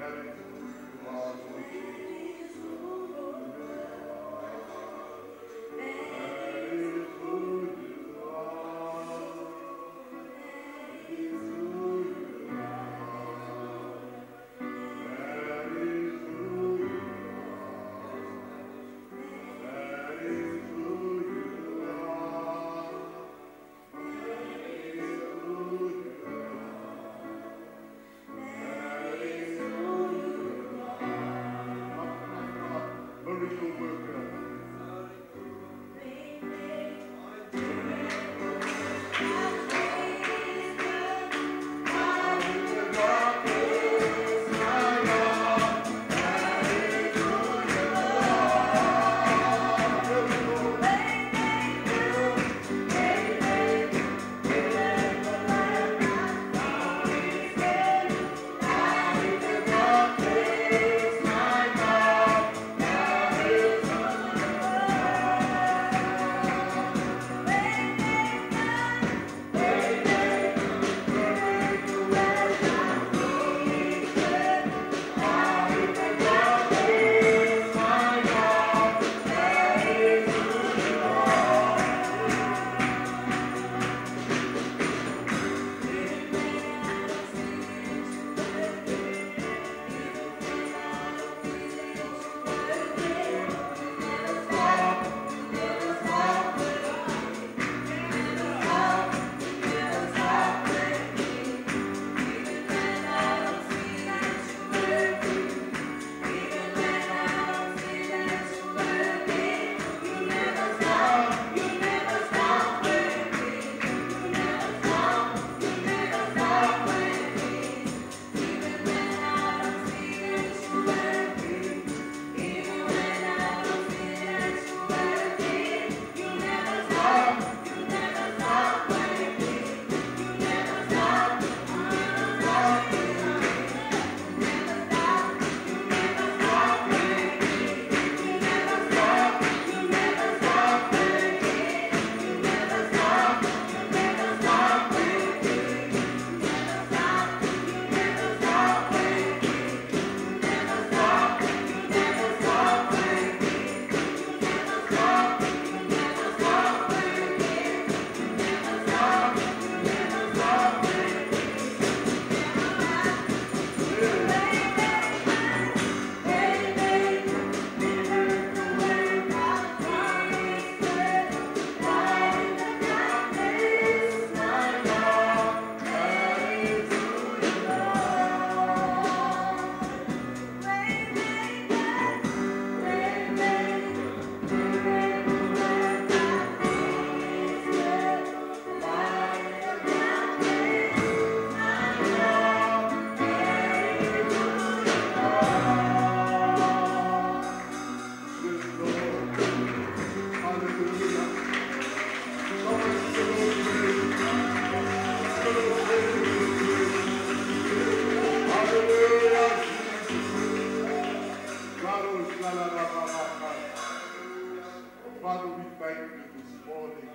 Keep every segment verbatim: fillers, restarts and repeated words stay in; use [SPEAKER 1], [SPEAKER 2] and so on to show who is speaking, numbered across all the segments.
[SPEAKER 1] Father, we thank you this morning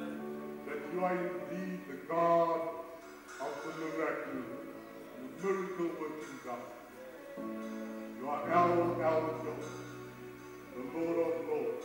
[SPEAKER 1] that you are indeed the God of the miracle, the miracle working God. You are El Elyon, the Lord of Lords.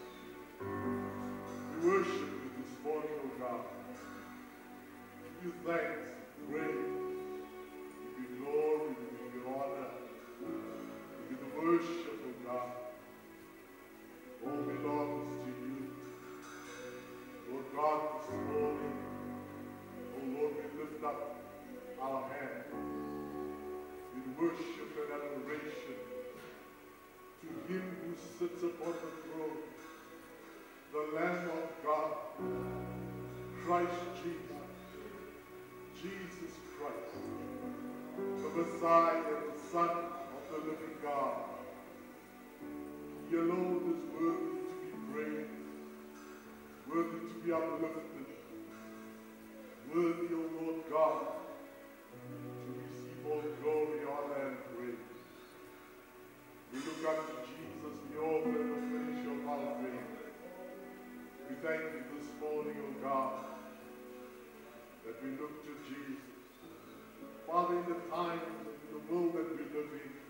[SPEAKER 1] We worship you this morning, O God. Give you thanks, praise, give you glory, give you honor, give you the worship, O God. All belongs to you. Lord God, this morning, oh Lord, we lift up our hands in worship and adoration to him who sits upon the throne, the Lamb of God, Christ Jesus, Jesus Christ, the Messiah, the Son of the living God. He alone is worthy to be praised, worthy to be uplifted, worthy, O Lord God, to receive all glory, honor, and praise. We look unto Jesus, the author and the finisher of our faith. We thank you this morning, O God, that we look to Jesus. Father, in the times and in the world that we live in,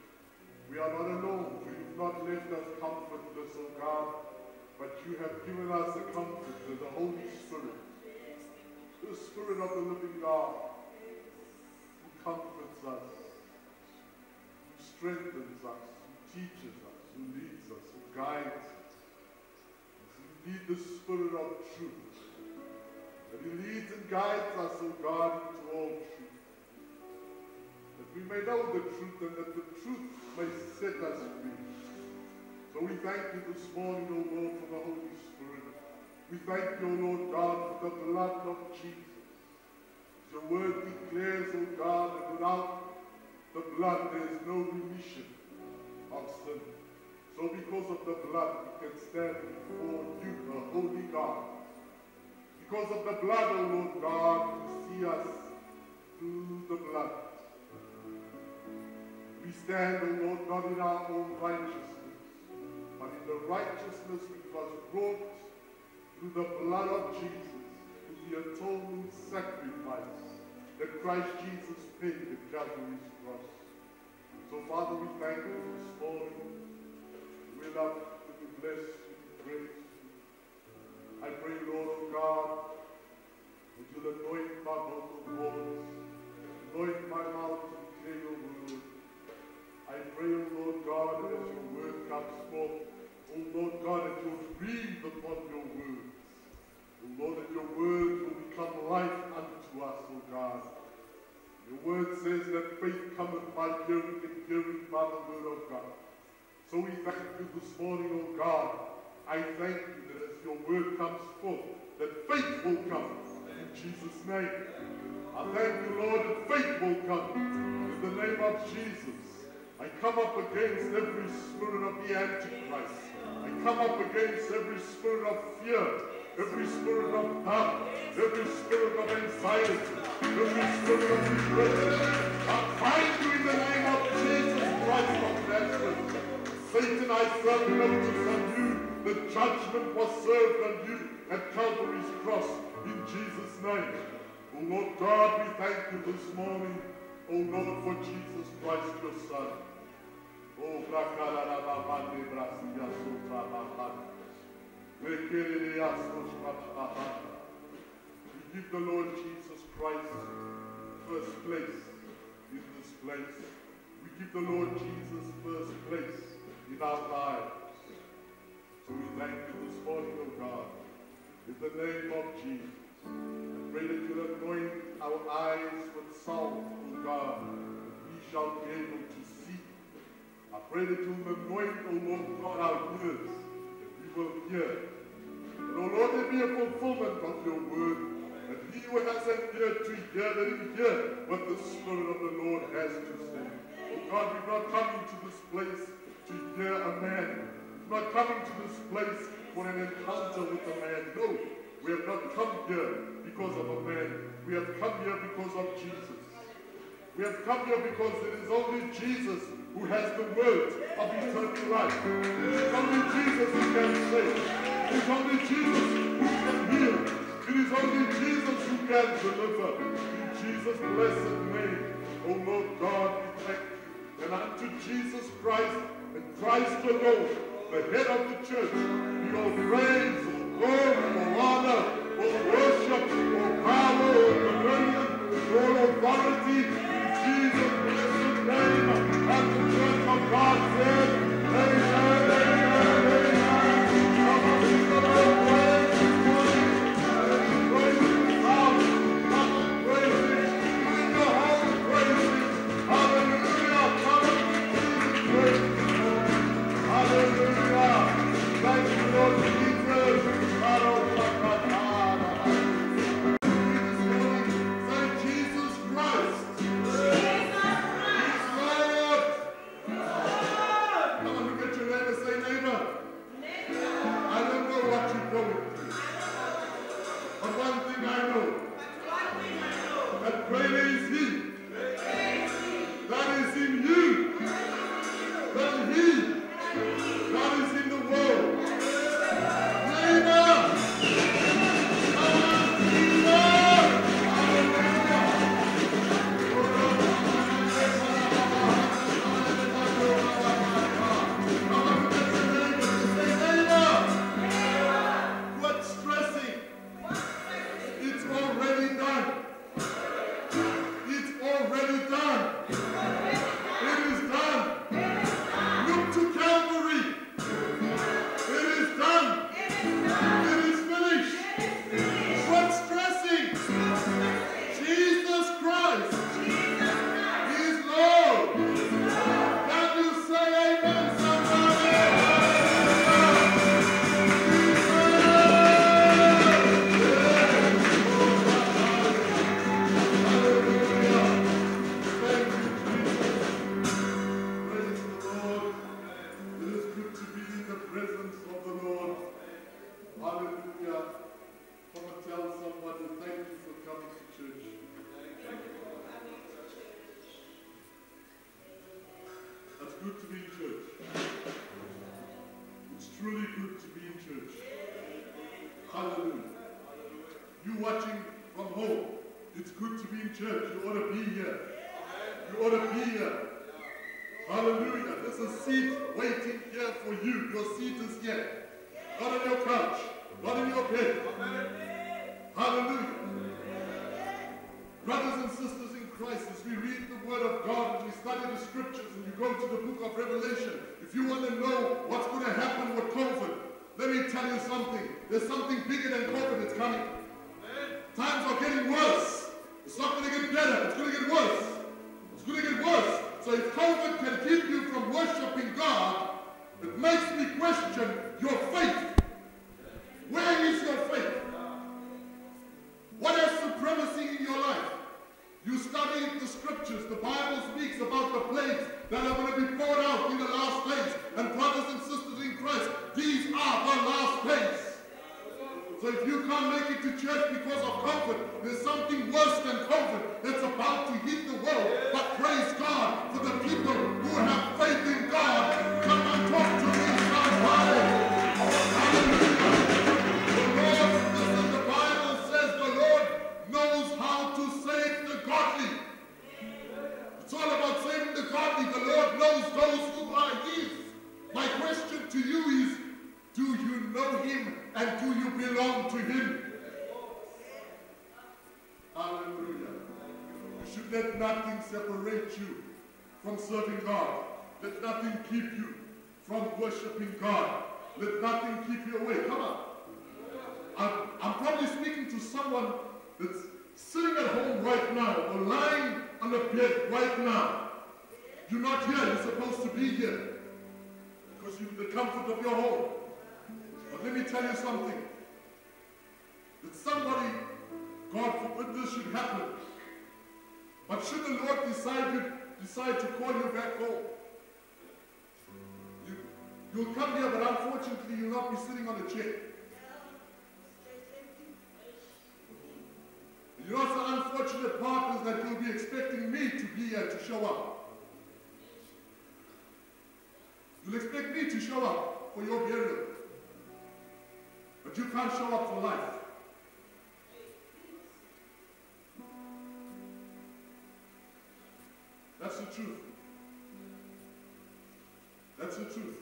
[SPEAKER 1] given us the comfort of the Holy Spirit, the Spirit of the living God, who comforts us, who strengthens us, who teaches us, who leads us, who guides us. It's indeed the Spirit of truth. That He leads and guides us, O God, into all truth. That we may know the truth and that the truth may set us free. So we thank you this morning, O Lord, for the Holy Spirit. We thank you, O Lord God, for the blood of Jesus. Your word declares, O God, that without the blood there is no remission of sin. So because of the blood, we can stand before you, the Holy God. Because of the blood, O Lord God, you see us through the blood. We stand, O Lord, not in our own righteousness, but in the righteousness which was brought through the blood of Jesus, through the atoning sacrifice that Christ Jesus paid at Calvary's cross. So, Father, we thank you this morning. We love you, we bless you, we praise you. I pray, Lord, oh God, that you'll anoint my vocal cords, anoint my mouth to declare your word. I pray, O Lord God, that as your word comes forth, O Lord God, that you'll breathe upon your words. O Lord, that your word will become life unto us, O God. Your word says that faith cometh by hearing and hearing by the word of God. So we thank you this morning, O God. I thank you that as your word comes forth, that faith will come in Jesus' name. I thank you, Lord, that faith will come in the name of Jesus. I come up against every spirit of the Antichrist. I come up against every spirit of fear, every spirit of doubt, every spirit of anxiety, every spirit of depression. I find you in the name of Jesus Christ of Nazareth. Satan, I serve notice on you. The judgment was served on you at Calvary's cross in Jesus' name. Oh Lord God, we thank you this morning, oh Lord, for Jesus Christ, your Son. Oh, we give the Lord Jesus Christ first place in this place. We give the Lord Jesus first place in our lives. So we thank you this morning, O God, in the name of Jesus. I pray that you'll anoint our eyes with salt, O God, that we shall be able to see. I pray that you'll anoint, O Lord God, our ears, that we will hear. And, O Lord, there be a fulfillment of your word, that he who has an ear to hear, let him hear what the Spirit of the Lord has to say. O God, we've not come into this place to hear a man. We've not come into this place for an encounter with a man. No, we have not come here because of a man. We have come here because of Jesus. We have come here because it is only Jesus who has the words of eternal life. It is only Jesus who can save. It is only Jesus who can heal. It is only Jesus who can deliver. In Jesus' blessed name, O Lord God, we thank you. And unto Jesus Christ and Christ alone, the head of the church, be all praise, all glory, all honor, all worship, all power, all dominion, all authority, in Jesus' blessed name. And the church of God said, amen, amen, amen. Come on, people, praise His name. Praise His house. Come on, praise Him. Bring your heart, praise Him. Hallelujah. Come on, praise Him. Hallelujah. Thank you, Lord Jesus. Say Jesus Christ. good to be in church. It's truly good to be in church. Hallelujah. You watching from home, it's good to be in church. You ought to be here. You ought to be here. Hallelujah. There's a seat waiting here for you. Your seat is here. Not on your couch. Not in your bed. Hallelujah. Brothers and sisters in Christ, as we read the Word of God and we study the Scriptures and you go to the book of Revelation, if you want to know what's going to happen with COVID, let me tell you something. There's something bigger than COVID that's coming. Times are getting worse. It's not going to get better. It's going to get worse. It's going to get worse. So if COVID can keep you from worshiping God, it makes me question your faith. Where is your faith? What has supremacy in your life? You study the Scriptures. The Bible speaks about the plagues that are going to be poured out in the last days. And brothers and sisters in Christ, these are the last days. So if you can't make it to church because of COVID, there's something worse than COVID that's about to hit the world. But praise God for the people who have faith in God. Come and talk to me, somebody. Hallelujah. The Lord, listen, the Bible says the Lord knows how to save the godly. It's all about saving the godly. The Lord knows those who are His. My question to you is, do you know Him and do you belong to Him? Hallelujah. You should let nothing separate you from serving God. Let nothing keep you from worshiping God. Let nothing keep you away. Come on. I'm, I'm probably speaking to someone that's sitting at home right now or lying on the bed right now. You're not here. You're supposed to be here because you're in the comfort of your home. But let me tell you something. That somebody, God forbid this should happen, but should the Lord decide to, decide to call you back home, you, you'll come here, but unfortunately you'll not be sitting on a chair. You know, the unfortunate part is that you'll be expecting me to be here to show up. You'll expect me to show up for your burial. But you can't show up for life. That's the truth. That's the truth.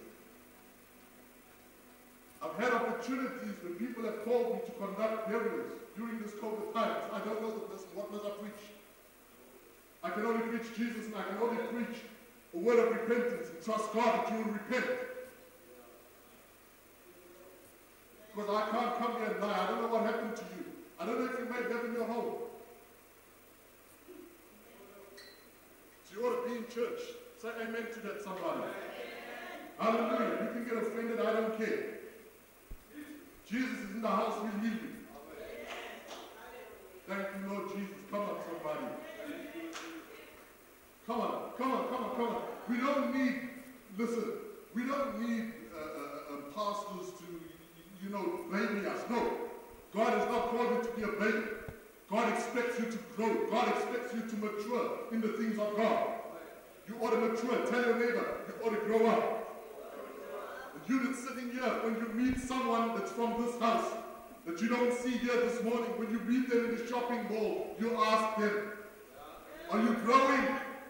[SPEAKER 1] I've had opportunities when people have called me to conduct burials during this COVID times. I don't know the person. What must I preach? I can only preach Jesus, and I can only preach a word of repentance and trust God that you will repent. Because I can't come here and lie. I don't know what happened to you. I don't know if you made heaven your home. So you ought to be in church. Say amen to that, somebody. Hallelujah. You can get offended. I don't care. Jesus is in the house. We'll heal you. Thank you, Lord Jesus. Come on, somebody. Come on. Come on. Come on. Come on. We don't need, listen, we don't need uh, uh, uh, pastors to, you know, baby us. No. God has not called you to be a baby. God expects you to grow. God expects you to mature in the things of God. You ought to mature. Tell your neighbor, you ought to grow up. The you that's sitting here, when you meet someone that's from this house, that you don't see here this morning, when you meet them in the shopping mall, you ask them, are you growing?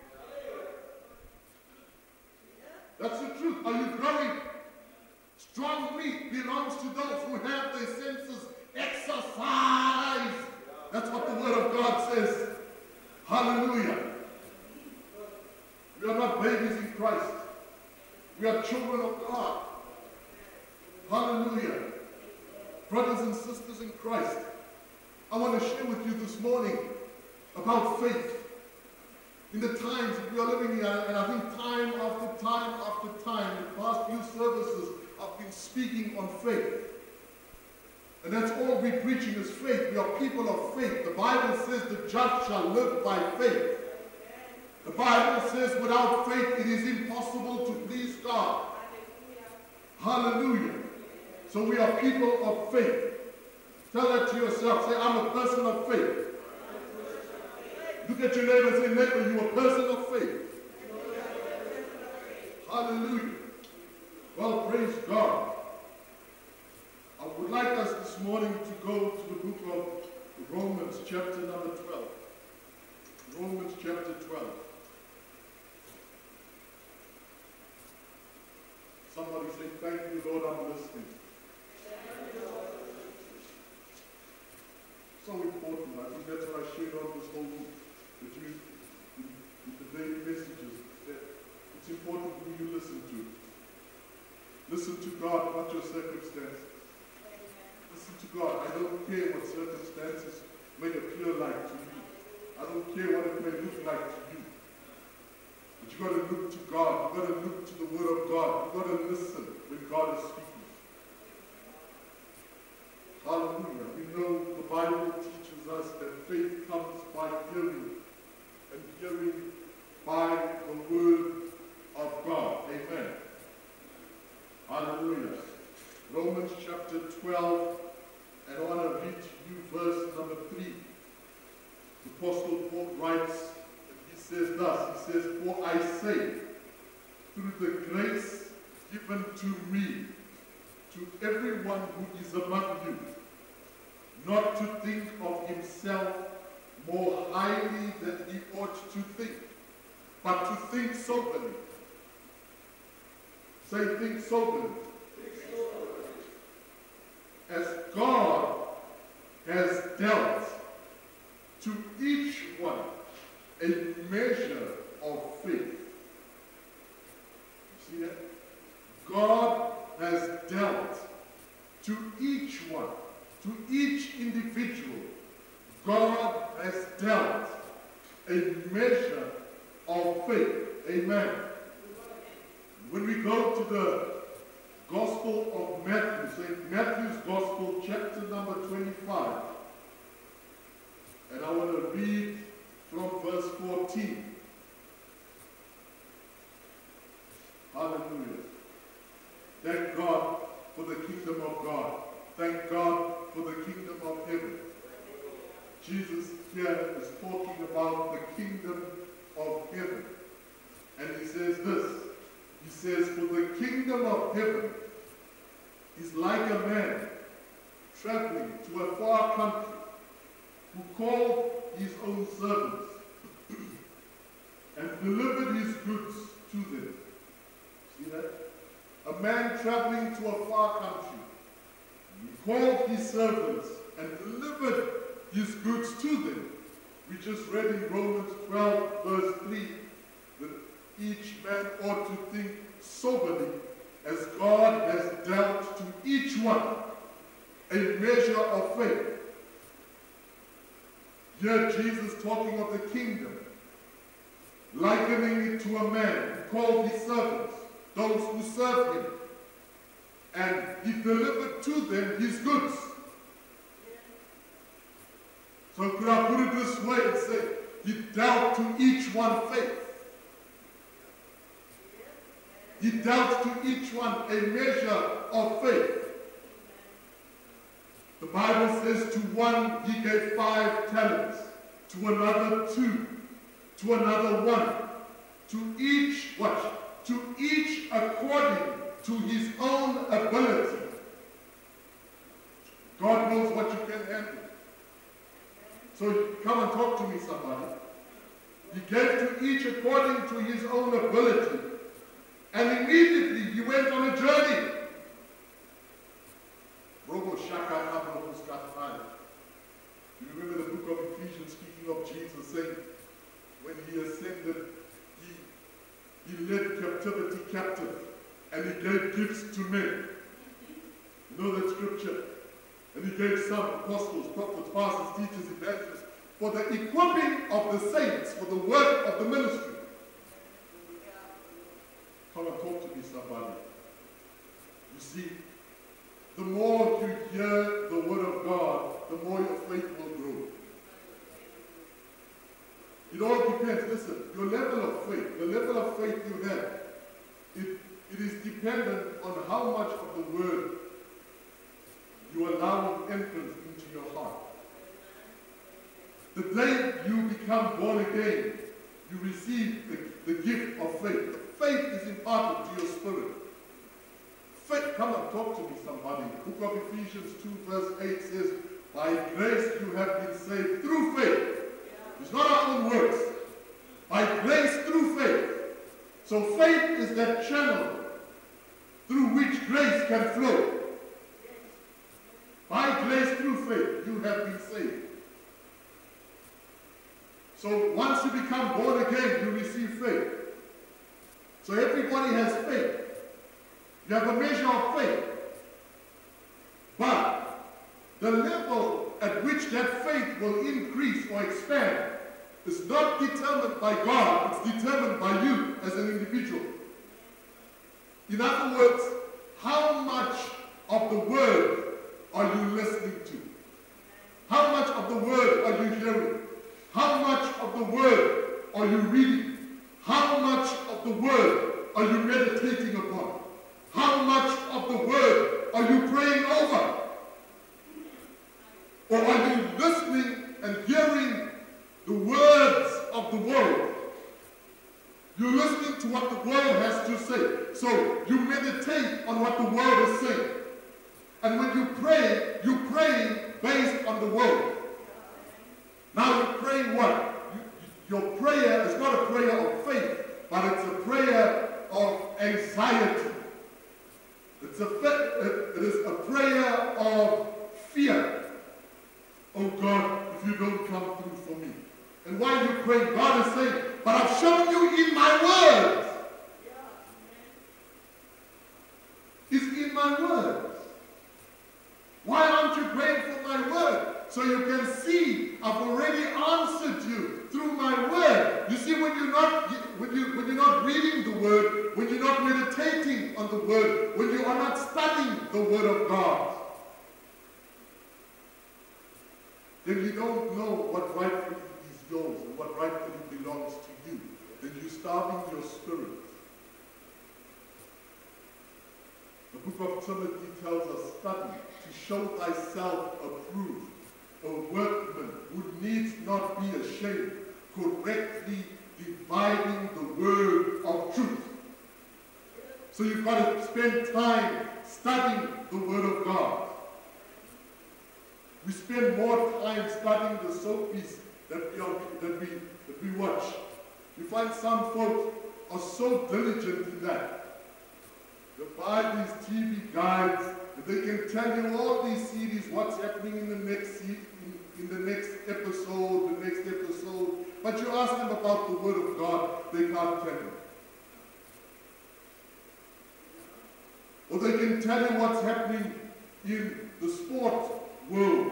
[SPEAKER 1] That's the truth. Are you growing? Strong meat belongs to those who have their senses exercised. That's what the Word of God says. Hallelujah. We are not babies in Christ. We are children of God. Hallelujah. Brothers and sisters in Christ, I want to share with you this morning about faith. In the times that we are living in, and I think time after time after time, in the past few services, I've been speaking on faith. And that's all we're preaching is faith. We are people of faith. The Bible says the just shall live by faith. The Bible says without faith it is impossible to please God. Hallelujah. So we are people of faith. Tell that to yourself. Say, I'm a person of faith. Look at your neighbor and say, neighbor, you're a person of faith. Hallelujah. Well, praise God. I would like us this morning to go to the book of Romans, chapter number twelve. Romans chapter twelve. Somebody say, thank you, Lord, I'm listening. So important. I think that's what I shared on this whole week. That you, with the daily messages, that it's important who you listen to. Listen to God, not your circumstances. Listen to God. I don't care what circumstances may appear like to you. I don't care what it may look like to you. But you've got to look to God. You've got to look to the Word of God. You've got to listen when God is speaking. Hallelujah. We know the Bible teaches us that faith comes by hearing, and hearing by the Word of God. Amen. Hallelujah. Romans chapter twelve, and I want to read to you verse number three. The Apostle Paul writes, and he says thus, he says, for I say, through the grace given to me, to everyone who is among you, not to think of himself more highly than he ought to think, but to think soberly. Say, think soberly. As God has dealt to each one a measure of faith. You see that? God has dealt to each one, to each individual, God has dealt a measure of faith. Amen. When we go to the Gospel of Matthew, Saint Matthew's Gospel, chapter number twenty-five, and I want to read from verse fourteen. Hallelujah. Thank God for the kingdom of God. Thank God for the kingdom of heaven. Jesus here is talking about the kingdom of heaven. And he says this. He says, for the kingdom of heaven is like a man traveling to a far country who called his own servants and delivered his goods to them. See that? A man traveling to a far country. He called his servants and delivered his goods to them. We just read in Romans twelve, verse three, that each man ought to think soberly as God has dealt to each one a measure of faith. Here Jesus talking of the kingdom, likening it to a man who called his servants, those who serve him, and he delivered to them his goods. So could I put it this way and say, he dealt to each one faith. He dealt to each one a measure of faith. The Bible says to one he gave five talents, to another two, to another one, to each what? To each according to his own ability. God knows what you can handle. So come and talk to me, somebody. He gave to each according to his own ability. And immediately he went on a journey. You remember the book of Ephesians speaking of Jesus saying, when he ascended, he, he led captivity captive, and he gave gifts to men. You know that scripture? And he gave some apostles, prophets, pastors, teachers, evangelists, for the equipping of the saints, for the work of the ministry. Come and talk to me, somebody. You see, the more you hear the word of God, the more your faith will grow. It all depends. Listen, your level of faith, the level of faith you have, it, it is dependent on how much of the word you allow entrance into your heart. The day you become born again, you receive the, the gift of faith. Faith is imparted to your spirit. Faith, come on, talk to me, somebody. The book of Ephesians two verse eight says, by grace you have been saved through faith. It's not our own works. By grace through faith. So faith is that channel through which grace can flow. By grace through faith, you have been saved. So once you become born again, you receive faith. So everybody has faith. You have a measure of faith. But the level at which that faith will increase or expand is not determined by God, it's determined by you as an individual. In other words, how much of the word are you listening to? How much of the word are you hearing? How much of the word are you reading? How much of the word are you meditating upon? How much of the word are you praying over? Or are you listening and hearing the words of the world? You're listening to what the world has to say. So you meditate on what the world is saying. And when you pray, you pray based on the world. Now you're praying what? You, your prayer is not a prayer of faith, but it's a prayer of anxiety. It's a, it is a prayer of fear. Oh God, if you don't come through for me. And while you pray, God is saying, but I've shown you in my word. It's in my words. Why aren't you praying for my word? So you can see I've already answered you through my word. You see, when you're not when you when you're not reading the word, when you're not meditating on the word, when you are not studying the word of God, then you don't know what rightfully is yours and what rightfully belongs to you. Then you're starving your spirit. The book of Timothy tells us, study to show thyself approved, a workman who needs not be ashamed, correctly dividing the word of truth. So you've got to spend time studying the word of God. We spend more time studying the soapies that we, are, that we, that we watch. You find some folks are so diligent in that. They buy these T V guides, and they can tell you all these series, what's happening in the next in, in the next episode, the next episode. But you ask them about the Word of God, they can't tell you. Or they can tell you what's happening in the sport world.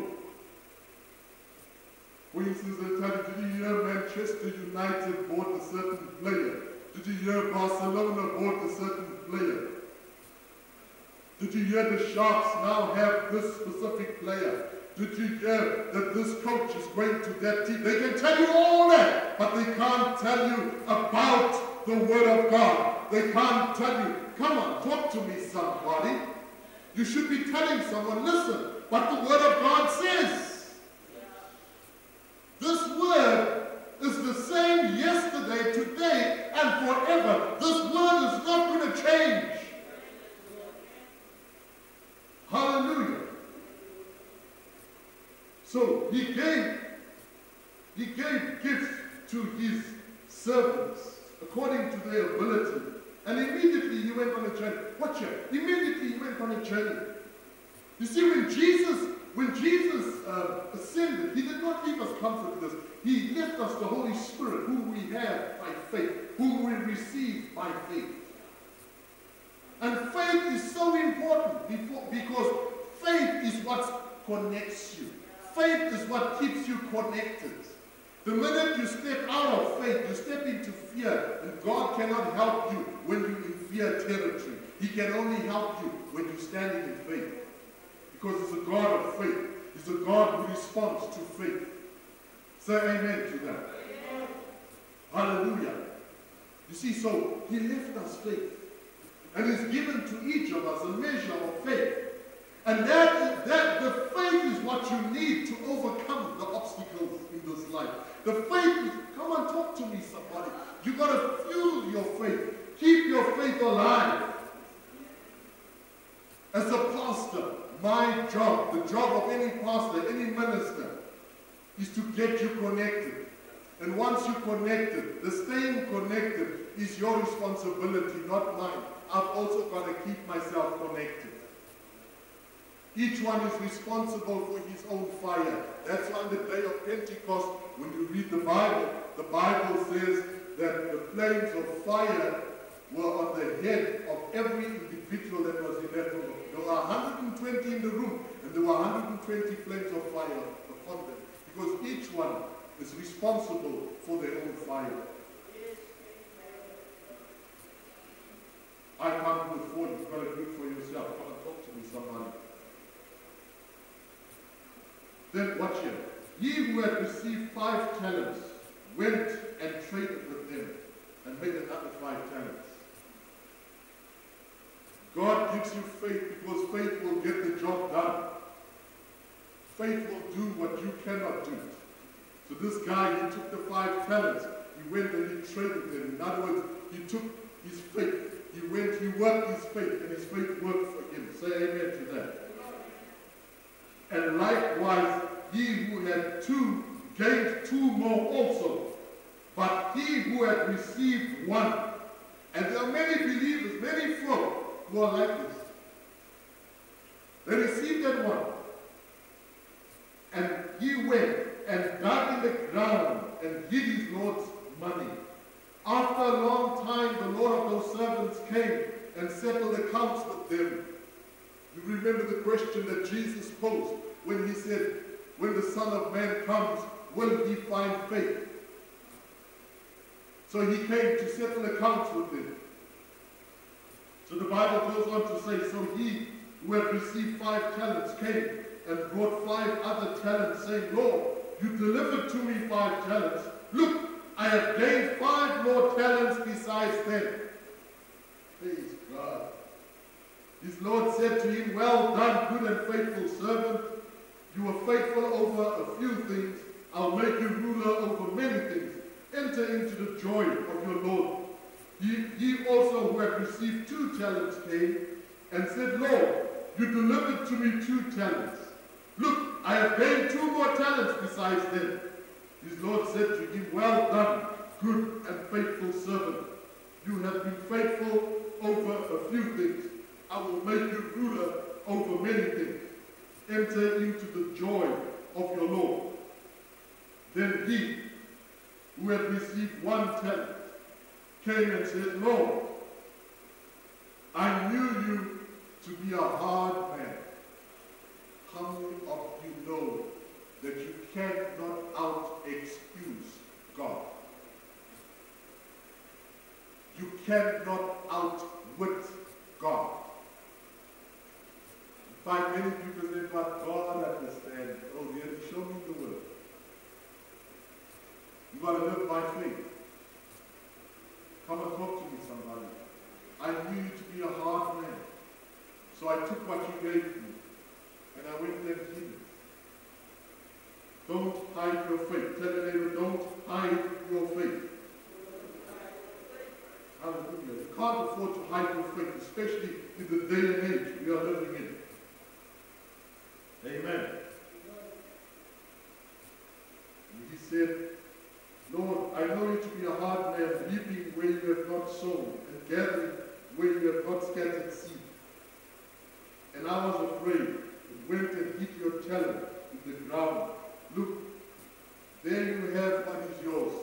[SPEAKER 1] For instance, they tell you, did you hear Manchester United bought a certain player? Did you hear Barcelona bought a certain player? Did you hear the Sharks now have this specific player? Did you hear that this coach is going to that team? They can tell you all that, but they can't tell you about the Word of God. They can't tell you, come on, talk to me, somebody. You should be telling someone, listen, what the Word of God says. This Word is the same yesterday, today, and forever. This Word is not going to change. Hallelujah. So he gave, he gave gifts to his servants according to their ability. And immediately he went on a journey. Watch it. Immediately he went on a journey. You see, when Jesus, when Jesus uh, ascended, he did not leave us comfortless. He left us the Holy Spirit, who we have by faith, whom we receive by faith. And faith is so important before, because faith is what connects you. Faith is what keeps you connected. The minute you step out of faith, you step into fear, and God cannot help you when you're in fear territory. He can only help you when you're standing in faith. Because He's a God of faith. He's a God who responds to faith. Say amen to that. Amen. Hallelujah. You see, so He left us faith. And He's given to each of us a measure of faith. And that, that the faith is what you need to overcome the obstacles in this life. The faith is, come on, talk to me, somebody. You've got to fuel your faith. Keep your faith alive. As a pastor, my job, the job of any pastor, any minister, is to get you connected. And once you're connected, the staying connected is your responsibility, not mine. I've also got to keep myself connected. Each one is responsible for his own fire. That's why on the day of Pentecost, when you read the Bible, the Bible says that the flames of fire were on the head of every individual that was in that room. There were one hundred twenty in the room, and there were one hundred twenty flames of fire upon them. Because each one is responsible for their own fire. I can't do it for you. You've got to do it for yourself. Come and talk to me, somebody. Then watch here. He who had received five talents went and traded with them and made another five talents. God gives you faith because faith will get the job done. Faith will do what you cannot do. So this guy, he took the five talents. He went and he traded them. In other words, he took his faith. He went, he worked his faith, and his faith worked for him. Say amen to that. And likewise, he who had two gained two more also. But he who had received one, and there are many believers, many folk who are like this. They received that one. And he went and dug in the ground and hid his Lord's money. After a long time, the Lord of those servants came and settled accounts with them. You remember the question that Jesus posed when he said, when the Son of Man comes, will he find faith? So he came to settle accounts with them. So the Bible goes on to say, so he who had received five talents came and brought five other talents, saying, Lord, you delivered to me five talents. Look, I have gained five more talents besides them. Praise God. His Lord said to him, well done, good and faithful servant. You were faithful over a few things. I'll make you ruler over many things. Enter into the joy of your Lord. He, he also who had received two talents came and said, Lord, you delivered to me two talents. Look, I have gained two more talents besides them. His Lord said to him, well done, good and faithful servant. You have been faithful over a few things. I will make you ruler over many things. Enter into the joy of your Lord. Then he, who had received one talent, came and said, Lord, I knew you to be a hard man. How many of you know that you cannot out-excuse God? You cannot outwit God. You find many people say, but God understands. Oh, dear, show me the word. You got to live by faith. Come and talk to me, somebody. I knew you to be a hard man. So I took what you gave me, and I went and hid it. Don't hide your faith. Tell your neighbor, don't hide your faith. Hallelujah. You can't afford to hide your faith, especially in the day and age we are living in. Amen. And he said, Lord, I know you to be a hard man, reaping where you have not sown, and gathering where you have not scattered seed. And I was afraid, and went and hid your talent in the ground. Look, there you have what is yours.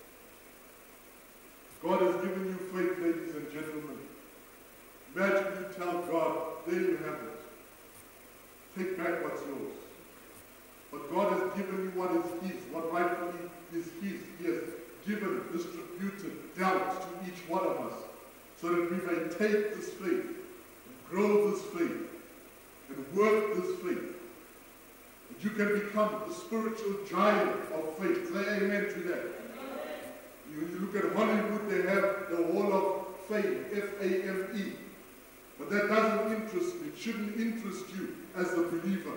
[SPEAKER 1] God has given you faith, ladies and gentlemen. Imagine you tell God, there you have it. Take back what's yours. But God has given you what is his, what rightfully is his. He has given, distributed, dealt to each one of us, so that we may take this faith, and grow this faith, and work this faith. And you can become the spiritual giant of faith. Say amen to that. You, you look at Hollywood, they have the Hall of Fame, F A M E. But that doesn't interest me. It shouldn't interest you as a believer.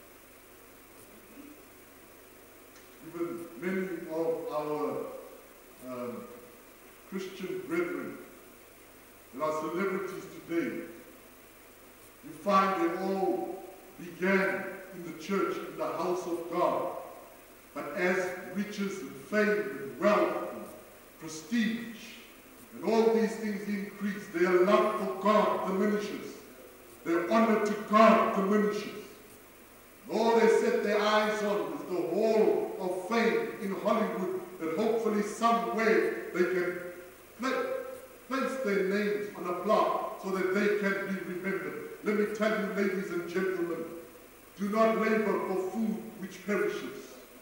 [SPEAKER 1] Even many of our um, Christian brethren There are celebrities today. You find they all began in the church, in the house of God. But as riches and fame and wealth and prestige and all these things increase, their love for God diminishes. Their honor to God diminishes. All they set their eyes on is the hall of fame in Hollywood, that hopefully somewhere they can place, place their names on a plaque so that they can be remembered. Let me tell you, ladies and gentlemen, do not labor for food which perishes.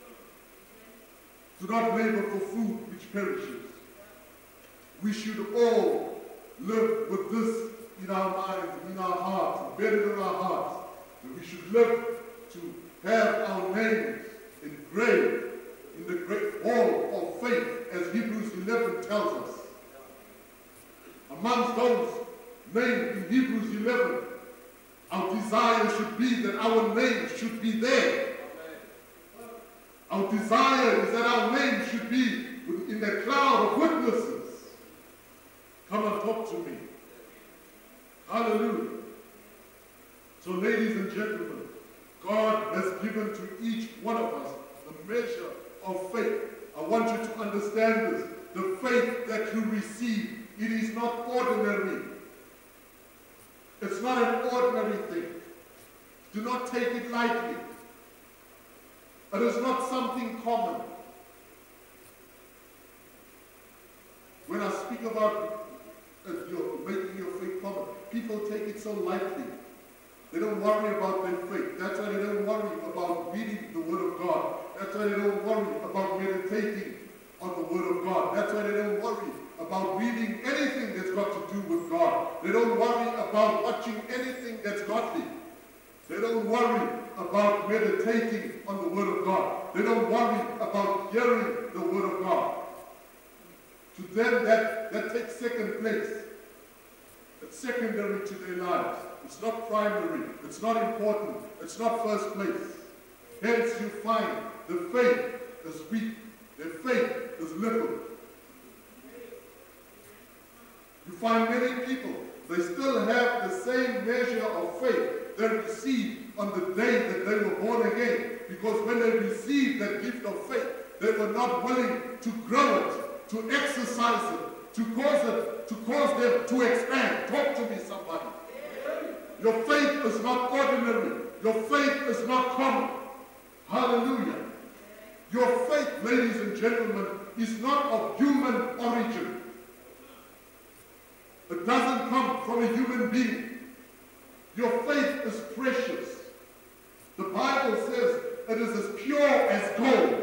[SPEAKER 1] Do not labor for food which perishes. We should all live with this in our minds, in our hearts, embedded in our hearts. And we should live to have our names engraved in the great hall of faith, as Hebrews eleven tells us. Amongst those named in Hebrews eleven, our desire should be that our names should be there. Our desire is that our name should be in the cloud of witnesses. Come and talk to me. Hallelujah. So, ladies and gentlemen, God has given to each one of us a measure of faith. I want you to understand this. The faith that you receive, it is not ordinary. It's not an ordinary thing. Do not take it lightly. It is not something common. When I speak about uh, your, making your faith common, people take it so lightly. They don't worry about their faith. That's why they don't worry about reading the Word of God. That's why they don't worry about meditating on the Word of God. That's why they don't worry about reading anything that's got to do with God. They don't worry about watching anything that's godly. They don't worry about meditating on the Word of God. They don't worry about hearing the Word of God. To them, that, that takes second place. It's secondary to their lives. It's not primary. It's not important. It's not first place. Hence, you find the faith is weak. Their faith is little. You find many people, they still have the same measure of faith they received on the day that they were born again. Because when they received that gift of faith, they were not willing to grow it, to exercise it, to cause it, to cause them to expand. Talk to me, somebody. Your faith is not ordinary. Your faith is not common. Hallelujah. Your faith, ladies and gentlemen, is not of human origin. It doesn't come from a human being. Your faith is precious. The Bible says it is as pure as gold.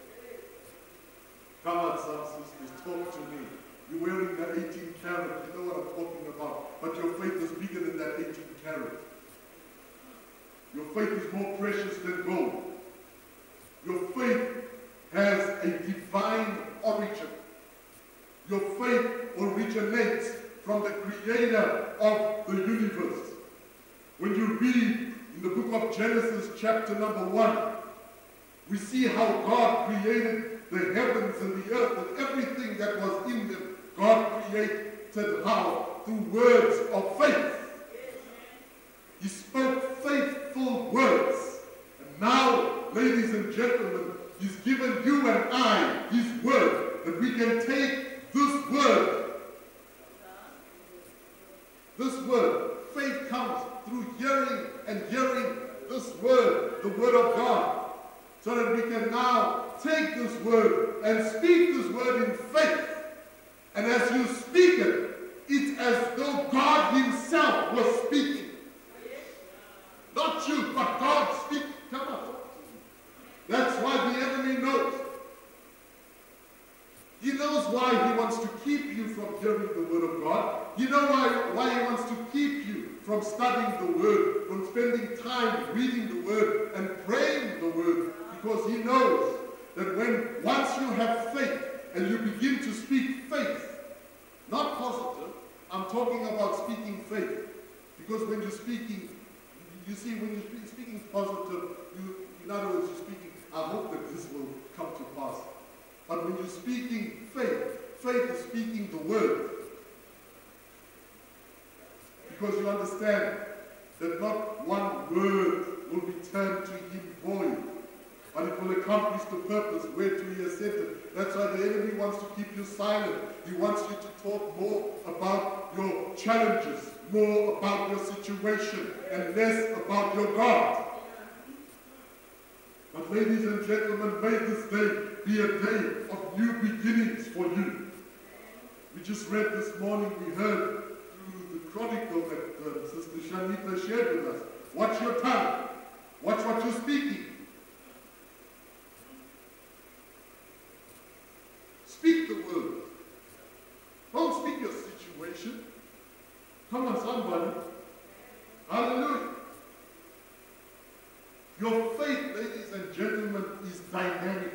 [SPEAKER 1] Come on, some sisters, talk to me. You're wearing that eighteen carat, you know what I'm talking about. But your faith is bigger than that eighteen carat. Your faith is more precious than gold. Your faith has a divine origin. Your faith originates from the creator of the universe. When you read in the book of Genesis chapter number one, we see how God created the heavens and the earth and everything that was in them. God created how? Through words of faith. He spoke faithful words. And now, ladies and gentlemen, He's given you and I His word, that we can take this word. This word, faith comes through hearing and hearing this word, the word of God, so that we can now take this word and speak this word in faith. And as you speak it, it's as though God Himself was speaking. Not you, but God speaking. Come on. That's why the enemy knows. He knows why he wants to keep you from hearing the word of God. You know why, why he wants to keep you from studying the word, from spending time reading the word and praying the word, because he knows that when once you have faith and you begin to speak faith, not positive, I'm talking about speaking faith, because when you're speaking, you see, when you're speaking positive, you, in other words, you're speaking, I hope that this will come to pass. But when you're speaking faith, faith is speaking the word. because you understand that not one word will return to him void, but it will accomplish the purpose whereto he has sent it. That's why the enemy wants to keep you silent. He wants you to talk more about your challenges, more about your situation, and less about your God. But ladies and gentlemen, may this day be a day of new beginnings for you. We just read this morning, we heard through the chronicle that uh, Sister Shanita shared with us. Watch your tongue. Watch what you're speaking. Speak the word. Don't speak your situation. Come on, somebody. Hallelujah. Your faith, ladies and gentlemen, is dynamic.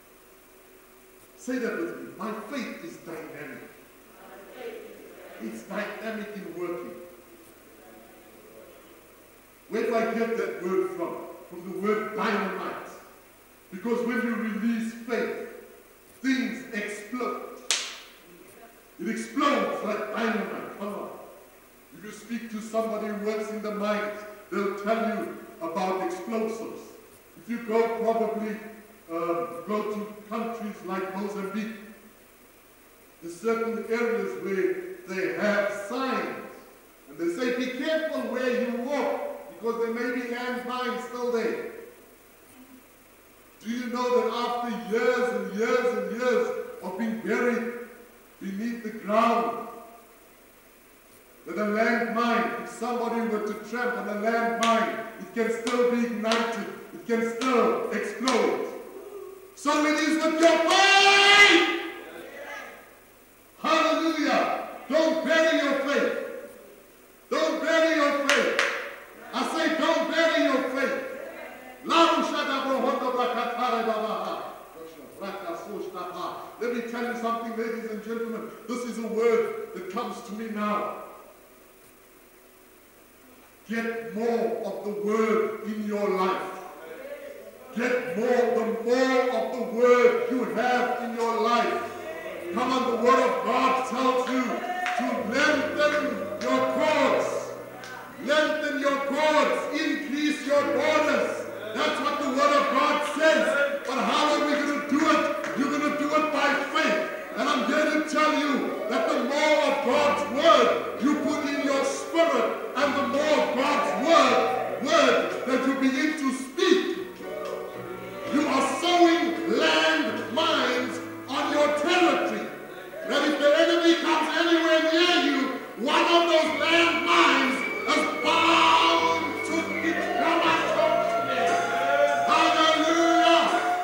[SPEAKER 1] Say that with me. My faith is dynamic. It's dynamic in working. Where do I get that word from? From the word dynamite. Because when you release faith, things explode. It explodes like dynamite. Come on. If you speak to somebody who works in the mines, they'll tell you about explosives. If you go probably uh, go to countries like Mozambique, there's certain areas where they have signs, and they say, be careful where you walk, because there may be landmines still there. Do you know that after years and years and years of being buried beneath the ground, that a landmine, if somebody were to tramp on a landmine, it can still be ignited, it can still explode. So it is with your faith! Hallelujah! Don't bury your faith. Don't bury your faith. I say don't bury your faith. Let me tell you something, ladies and gentlemen. This is a word that comes to me now. Get more of the word in your life. Get more, the more of the word you have in your life. Come on, the word of God tells you to lengthen your cords. Lengthen your cords. Increase your borders. That's what the word of God says. But how are we going to do it? You're going to do it by faith. And I'm here to tell you that the more of God's word you put in your spirit, and the more of God's word, word that you begin to speak, you are sowing land mines on your territory. That if the enemy comes anywhere near you, one of those land mines is bound to be come and talk to me. Hallelujah!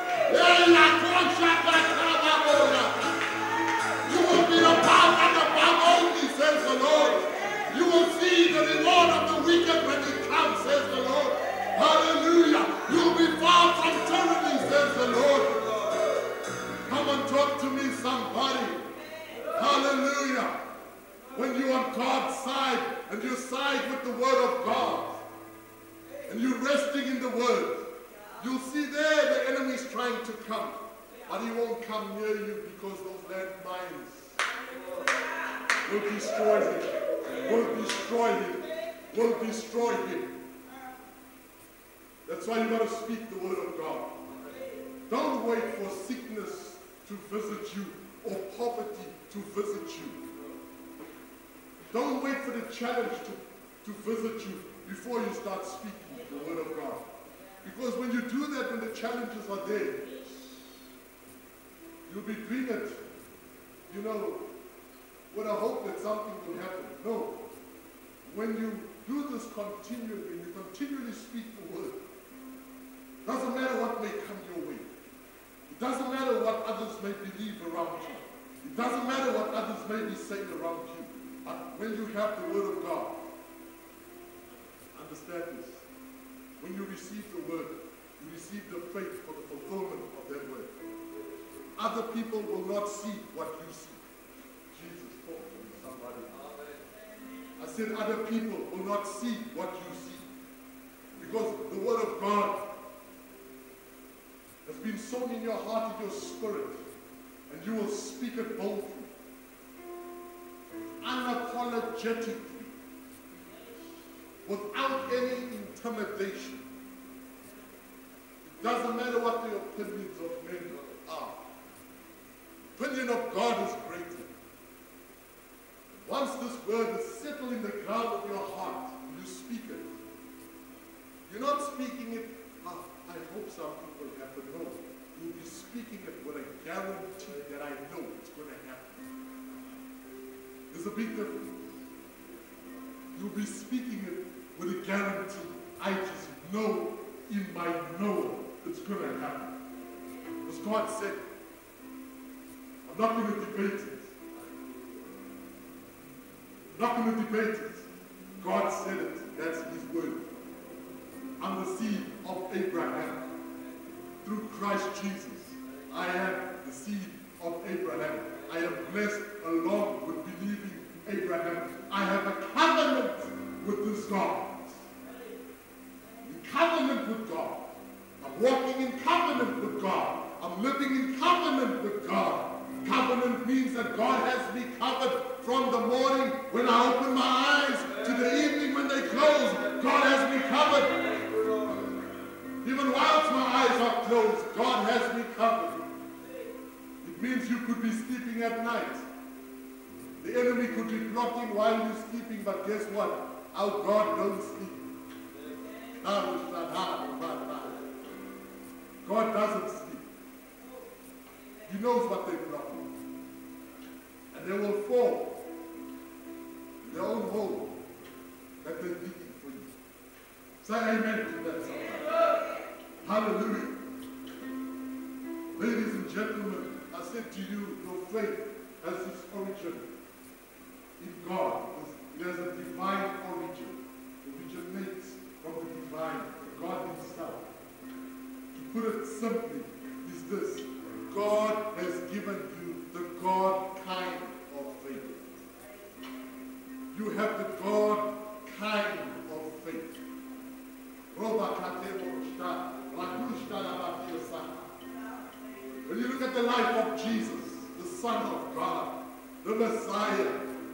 [SPEAKER 1] You will be above and above only, says the Lord. You will see the reward of the wicked when it comes, says the Lord. Hallelujah! You'll be far from tyranny, says the Lord. Come and talk to me, somebody. Hallelujah. When you're on God's side and you side with the word of God and you're resting in the word, you'll see there the enemy's trying to come, but he won't come near you because those landmines will destroy him, will destroy him, will destroy him. That's why you got to speak the word of God. Don't wait for sickness to visit you or poverty to visit you. Don't wait for the challenge to, to visit you before you start speaking the word of God. Because when you do that, when the challenges are there, you'll be doing it, you know, with a hope that something will happen. No. When you do this continually, you continually speak the word, doesn't matter what may come your way. It doesn't matter what others may believe around you. It doesn't matter what others may be saying around you. But when you have the word of God, understand this. When you receive the word, you receive the faith for the fulfillment of that word. Other people will not see what you see. Jesus, talk to me, somebody. I said other people will not see what you see. Because the word of God has been sown in your heart, in your spirit, and you will speak it boldly, unapologetically. without any intimidation. It doesn't matter what the opinions of men are. The opinion of God is greater. Once this word is settled in the ground of your heart, you speak it. You're not speaking it, oh, I hope something will happen. No. You'll be speaking it with a guarantee that I know it's going to happen. There's a big difference. You'll be speaking it with a guarantee. I just know in my know it's going to happen. Because God said, I'm not going to debate it. I'm not going to debate it. God said it. That's his word. I'm the seed of Abraham. Through Christ Jesus, I am the seed of Abraham. I am blessed along with believing Abraham. I have a covenant with this God. In covenant with God. I'm walking in covenant with God. I'm living in covenant with God. Covenant means that God has me covered from the morning when I open my eyes to the evening when they close. God has me covered. Even whilst my eyes are closed, God has me covered. It means you could be sleeping at night. The enemy could be plotting while you're sleeping, but guess what? Our God don't sleep. God doesn't sleep. He knows what they're plotting. And they will fall in their own hole that they're digging for you. Say amen to that somebody. Hallelujah. Ladies and gentlemen, I said to you, your faith has its origin in God. It has a divine origin. It originates from the divine, from God himself. To put it simply, is this. God has given you the God kind of faith. You have the God kind of faith. When you look at the life of Jesus, the Son of God, the Messiah,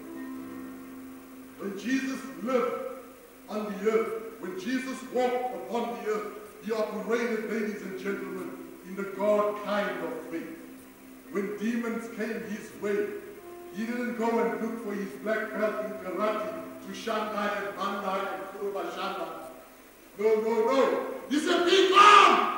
[SPEAKER 1] when Jesus lived on the earth, when Jesus walked upon the earth, he operated, ladies and gentlemen, in the God kind of faith. When demons came his way, he didn't go and look for his black belt in karate to Shanghai and Bandai and Kurubashana. No, no, no. He said, be gone!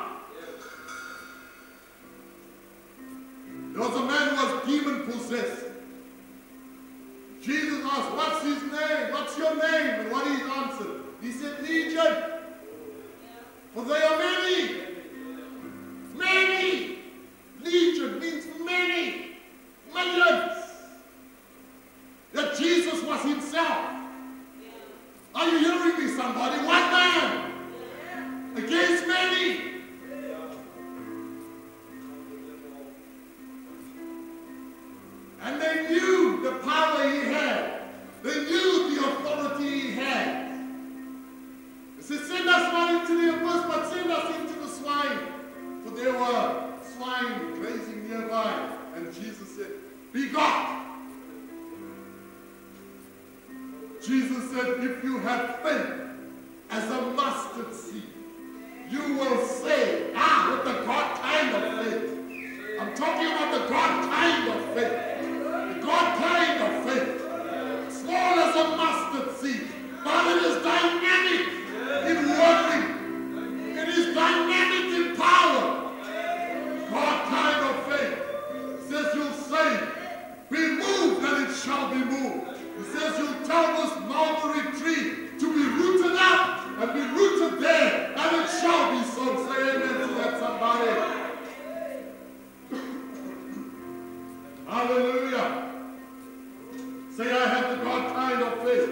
[SPEAKER 1] There was a man who was demon-possessed. Jesus asked, what's his name? What's your name? And what he answered? He said, Legion. For they are many. Many. Legion means many. Millions. That Jesus was himself. Are you hearing me, somebody? One man against many. And they knew the power he had. They knew the authority he had. He said, send us not into the abyss, but send us into the swine. For there were swine grazing nearby. And Jesus said, be gone. Jesus said, if you have faith as a mustard seed, you will say, ah, with the God kind of faith. I'm talking about the God kind of faith. The God kind of faith. Small as a mustard seed, but it is dynamic in working. It is dynamic in power. God kind of faith. It says you'll say, be moved and it shall be moved. He says you'll tell this mulberry tree to be rooted up and be rooted there, and it shall be so. Say amen to that, somebody. Hallelujah. Say, I have the God kind of faith.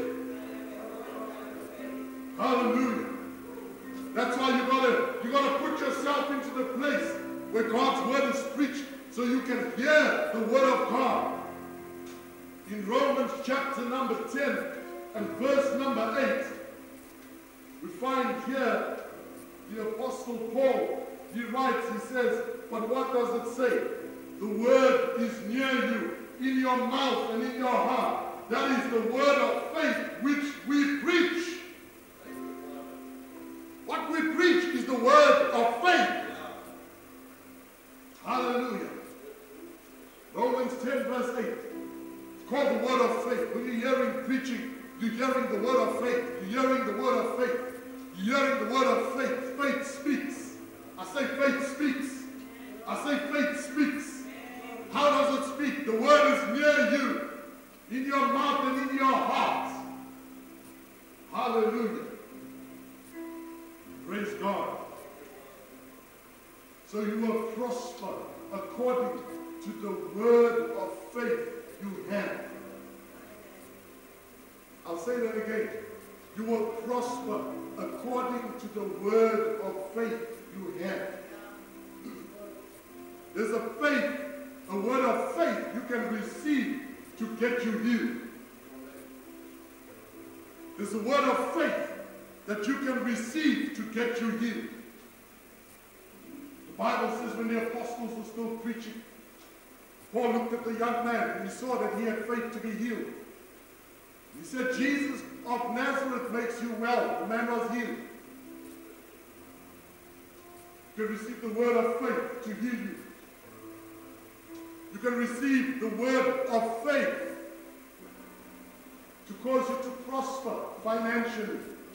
[SPEAKER 1] Hallelujah. That's why you gotta you gotta put yourself into the place where God's word is preached so you can hear the word of God. In Romans chapter number ten and verse number eight, we find here the Apostle Paul, he writes, he says, but what does it say? The word is near you, in your mouth and in your heart. That is the word of faith which we preach. when you're hearing preaching, you're hearing the word of faith. You're hearing the word of faith. You're hearing the word of faith. Faith speaks. I say faith speaks. I say faith speaks. How does it speak? The word is near you, in your mouth and in your heart. Hallelujah. Praise God. So you will prosper according to the word of faith you have. I'll say that again. You will prosper according to the word of faith you have. There's a faith, a word of faith you can receive to get you healed. There's a word of faith that you can receive to get you healed. The Bible says when the apostles were still preaching, Paul looked at the young man and he saw that he had faith to be healed. He said, Jesus of Nazareth makes you well. The man was healed. You can receive the word of faith to heal you. You can receive the word of faith to cause you to prosper financially.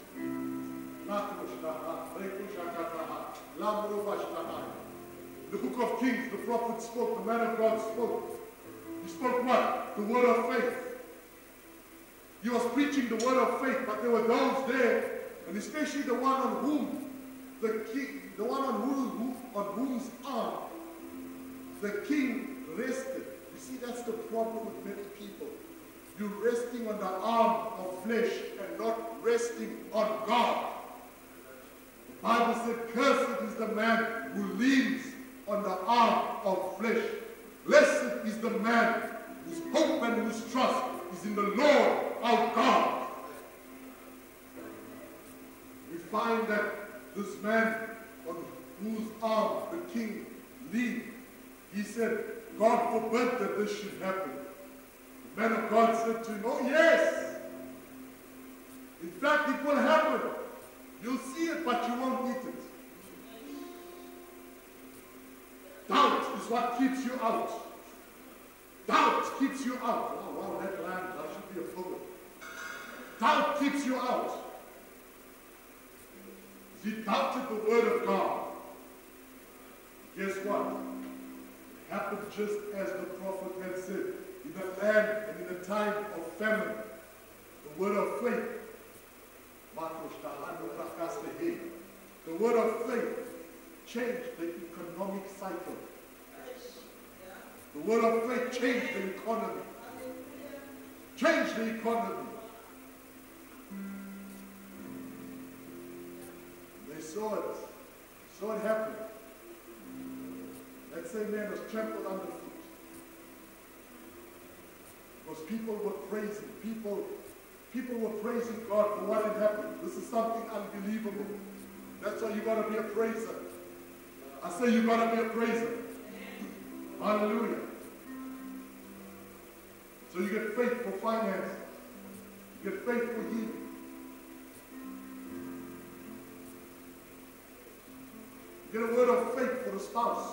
[SPEAKER 1] The book of Kings, the prophet spoke, the man of God spoke. He spoke what? The word of faith. He was preaching the word of faith, but there were those there, and especially the one on whom the king, the one on whom, on whom's arm the king rested. You see, that's the problem with many people. You're resting on the arm of flesh and not resting on God. The Bible said, cursed is the man who leans on the arm of flesh. Blessed is the man whose hope and whose trust is in the Lord our God. We find that this man on whose arm the king leaned, he said, God forbid that this should happen. The man of God said to him, oh yes. In fact, it will happen. You'll see it, but you won't eat it. Doubt is what keeps you out. Doubt keeps you out. Oh, wow, that land, that should be a poet. Doubt keeps you out. He doubted the word of God. Guess what? It happened just as the prophet had said. In the land and in the time of famine, the word of faith, the word of faith changed the economic cycle. The word of faith changed the economy. Changed the economy. They saw it. Saw it happen. That same man was trampled underfoot. Because people were praising. People, people were praising God for what had happened. This is something unbelievable. That's why you got to be a praiser. I say you got to be a praiser. Hallelujah. So you get faith for finance. You get faith for healing. You get a word of faith for the spouse.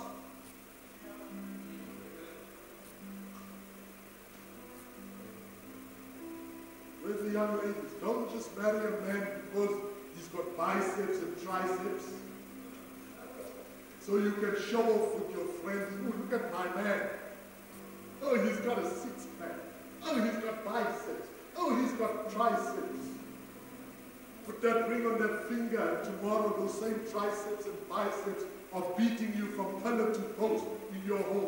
[SPEAKER 1] Where's the young ladies? Don't just marry a man because he's got biceps and triceps. So you can show off with your friends. Oh, look at my man. Oh, he's got a six-pack. Oh, he's got biceps. Oh, he's got triceps. Put that ring on that finger, and tomorrow those same triceps and biceps are beating you from pillar to post in your home.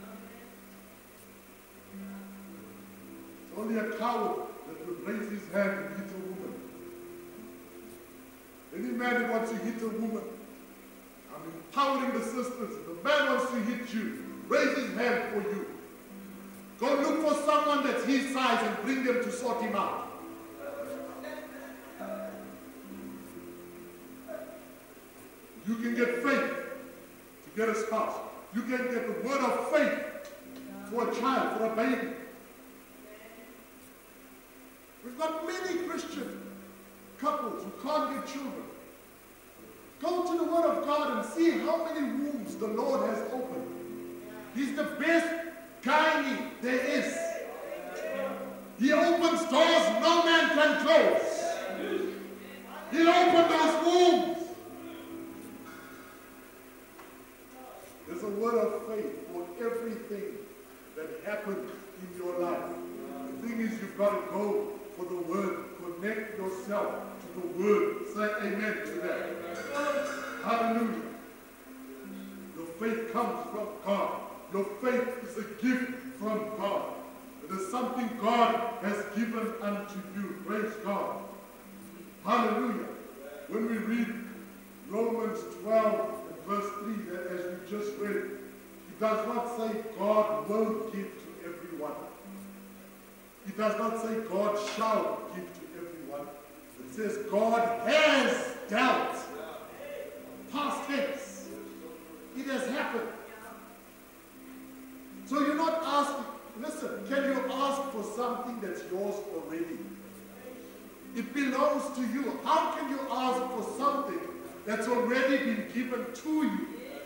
[SPEAKER 1] It's only a coward that would raise his hand and hit a woman. Any man that wants to hit a woman, I'm empowering the sisters. If a man wants to hit you, raise his hand for you. Go look for someone that's his size and bring them to sort him out. You can get faith to get a spouse. You can get the word of faith for a child, for a baby. We've got many Christian couples who can't get children. Go to the word of God and see how many wombs the Lord has opened. He's the best gynae there is. He opens doors no man can close. He'll open those wombs. There's a word of faith for everything that happens in your life. The thing is, you've got to go for the word. Connect yourself to the word. Say amen to that. Hallelujah. Your faith comes from God. Your faith is a gift from God. It is something God has given unto you. Praise God. Hallelujah. When we read Romans twelve and verse three, that as we just read, it does not say God will give to everyone. It does not say God shall give to everyone. It says God has dealt. Past tense. It has happened. So you're not asking, listen, can you ask for something that's yours already? It belongs to you. How can you ask for something that's already been given to you?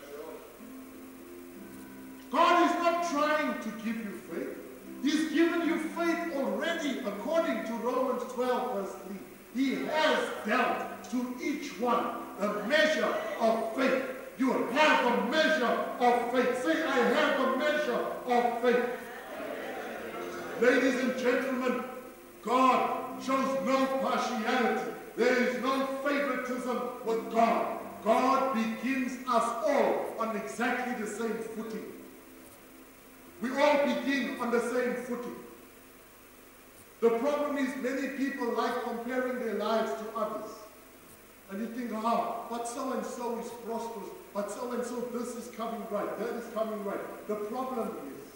[SPEAKER 1] God is not trying to give you faith. He's given you faith already according to Romans twelve verse three. He has dealt to each one a measure of faith. You have a measure of faith. Say, I have a measure of faith. Ladies and gentlemen, God shows no partiality. There is no favoritism with God. God begins us all on exactly the same footing. We all begin on the same footing. The problem is many people like comparing their lives to others. And you think, ah, but so-and-so is prosperous, but so-and-so this is coming right, that is coming right. The problem is,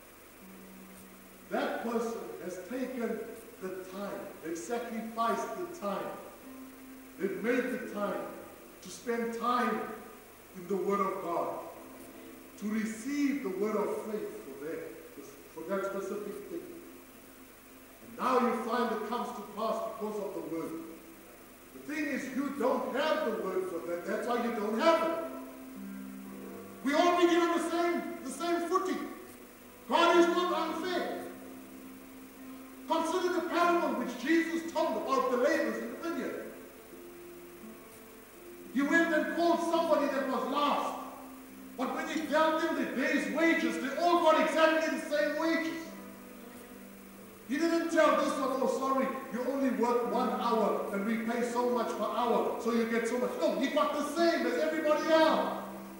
[SPEAKER 1] that person has taken the time, they've sacrificed the time, they've made the time to spend time in the Word of God, to receive the word of faith for that, for that specific thing. And now you find it comes to pass because of the word. The thing is, you don't have the word for that. That's why you don't have it. We all begin on the same, the same footing. God is not unfair. Consider the parable which Jesus told about the laborers in the vineyard. He went and called somebody that was lost. But when he dealt them the day's wages, they all got exactly the same wages. He didn't tell this one, oh sorry, you only work one hour and we pay so much per hour, so you get so much. No, he got the same as everybody else.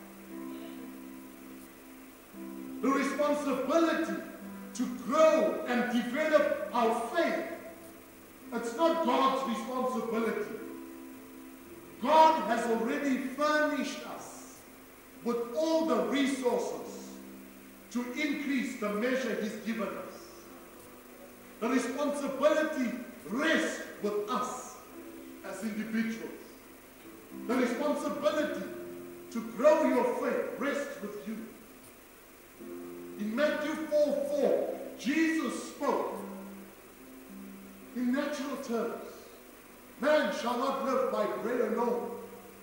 [SPEAKER 1] The responsibility to grow and develop our faith, it's not God's responsibility. God has already furnished us with all the resources to increase the measure He's given us. The responsibility rests with us as individuals. The responsibility to grow your faith rests with you. In Matthew four four, Jesus spoke in natural terms. Man shall not live by bread alone.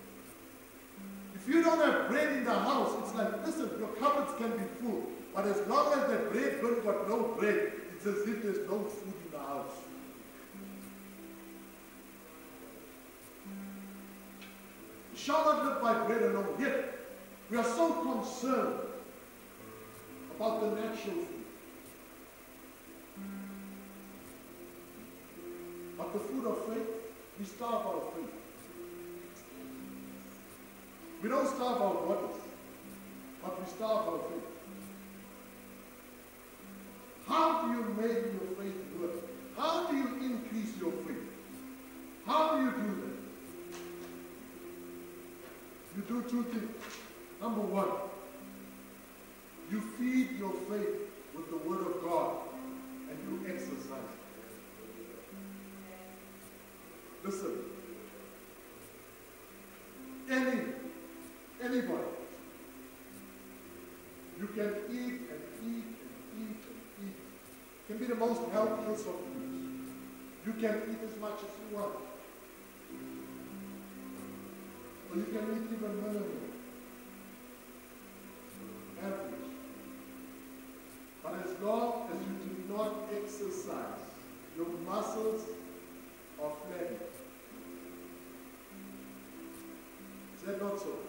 [SPEAKER 1] If you don't have bread in the house, it's like, listen, your cupboards can be full, but as long as the bread don't got no bread, it's as if there's no food in the house. You shall not live by bread alone. Yet, we are so concerned about the natural food. But the food of faith, we starve our faith. We don't starve our bodies, but we starve our faith. How do you make your faith work? How do you increase your faith? How do you do that? You do two things. Number one, you feed your faith with the Word of God and you exercise it. Listen, any, anybody, you can eat and eat and eat and eat. It can be the most healthiest of foods. You can eat as much as you want. Or you can eat even minimal. Average. But as long as you do not exercise your muscles are flabby. Is that not so?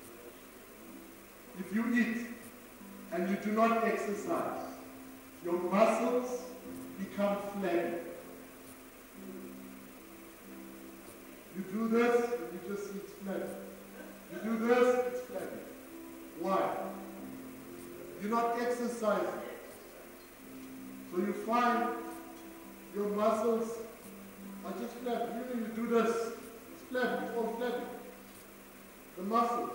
[SPEAKER 1] If you eat and you do not exercise, your muscles become flabby. You do this, and you just eat flabby. You do this, it's flabby. Why? You're not exercising. So you find your muscles are just flabby. You know, you do this, it's flabby, it's all flabby. The muscles.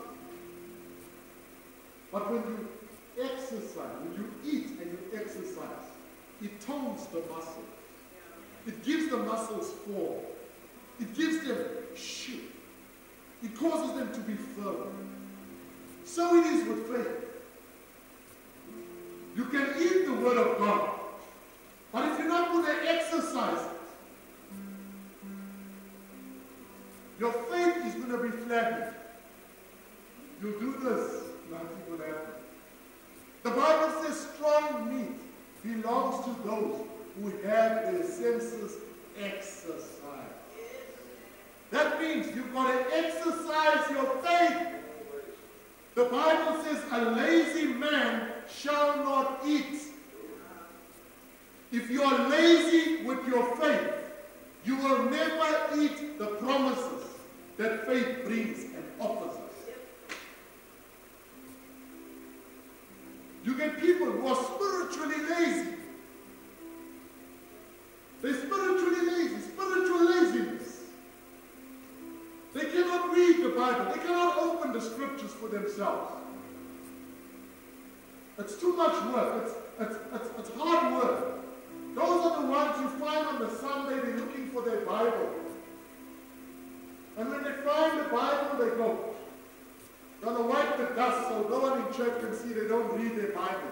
[SPEAKER 1] But when you exercise, when you eat and you exercise, it tones the muscles. It gives the muscles form. It gives them shape. It causes them to be firm. So it is with faith. You can eat the Word of God, but if you're not going to exercise it, your faith is going to be flabby. You do this, nothing will happen. The Bible says strong meat belongs to those who have their senses exercised. That means you've got to exercise your faith. The Bible says a lazy man shall not eat. If you are lazy with your faith, you will never eat the promises that faith brings and offers us. You get people who are spiritually lazy. They're spiritually lazy, spiritual laziness. They cannot read the Bible. They cannot open the scriptures for themselves. It's too much work. It's, it's, it's, it's hard work. Those are the ones you find on the Sunday, they're looking for their Bible. And when they find the Bible, they go, they're going to wipe the dust so no one in church can see they don't read their Bible.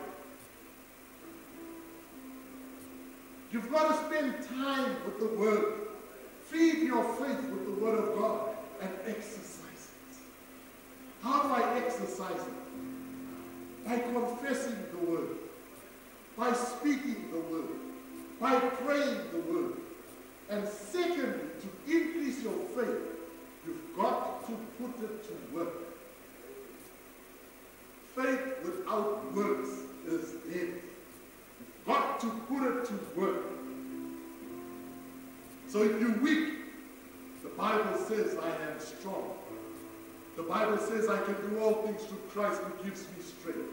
[SPEAKER 1] You've got to spend time with the Word. Feed your faith with the Word of God and exercise it. How do I exercise it? By confessing the Word, by speaking the Word, by praying the Word. And secondly, to increase your faith, you've got to put it to work. Faith without works is dead. You've got to put it to work. So if you're weak, the Bible says I am strong. The Bible says I can do all things through Christ who gives me strength.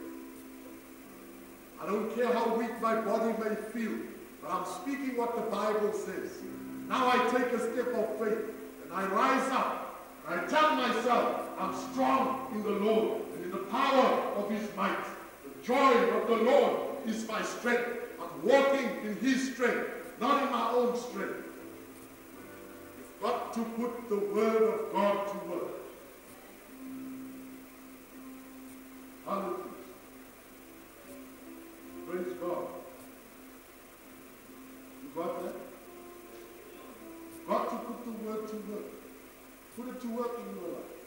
[SPEAKER 1] I don't care how weak my body may feel, but I'm speaking what the Bible says. Now I take a step of faith and I rise up. I tell myself, I'm strong in the Lord and in the power of His might. The joy of the Lord is my strength. I'm walking in His strength, not in my own strength. You've got to put the Word of God to work. Hallelujah. Praise God. You got that? Got to put the Word to work. Put it to work in your life.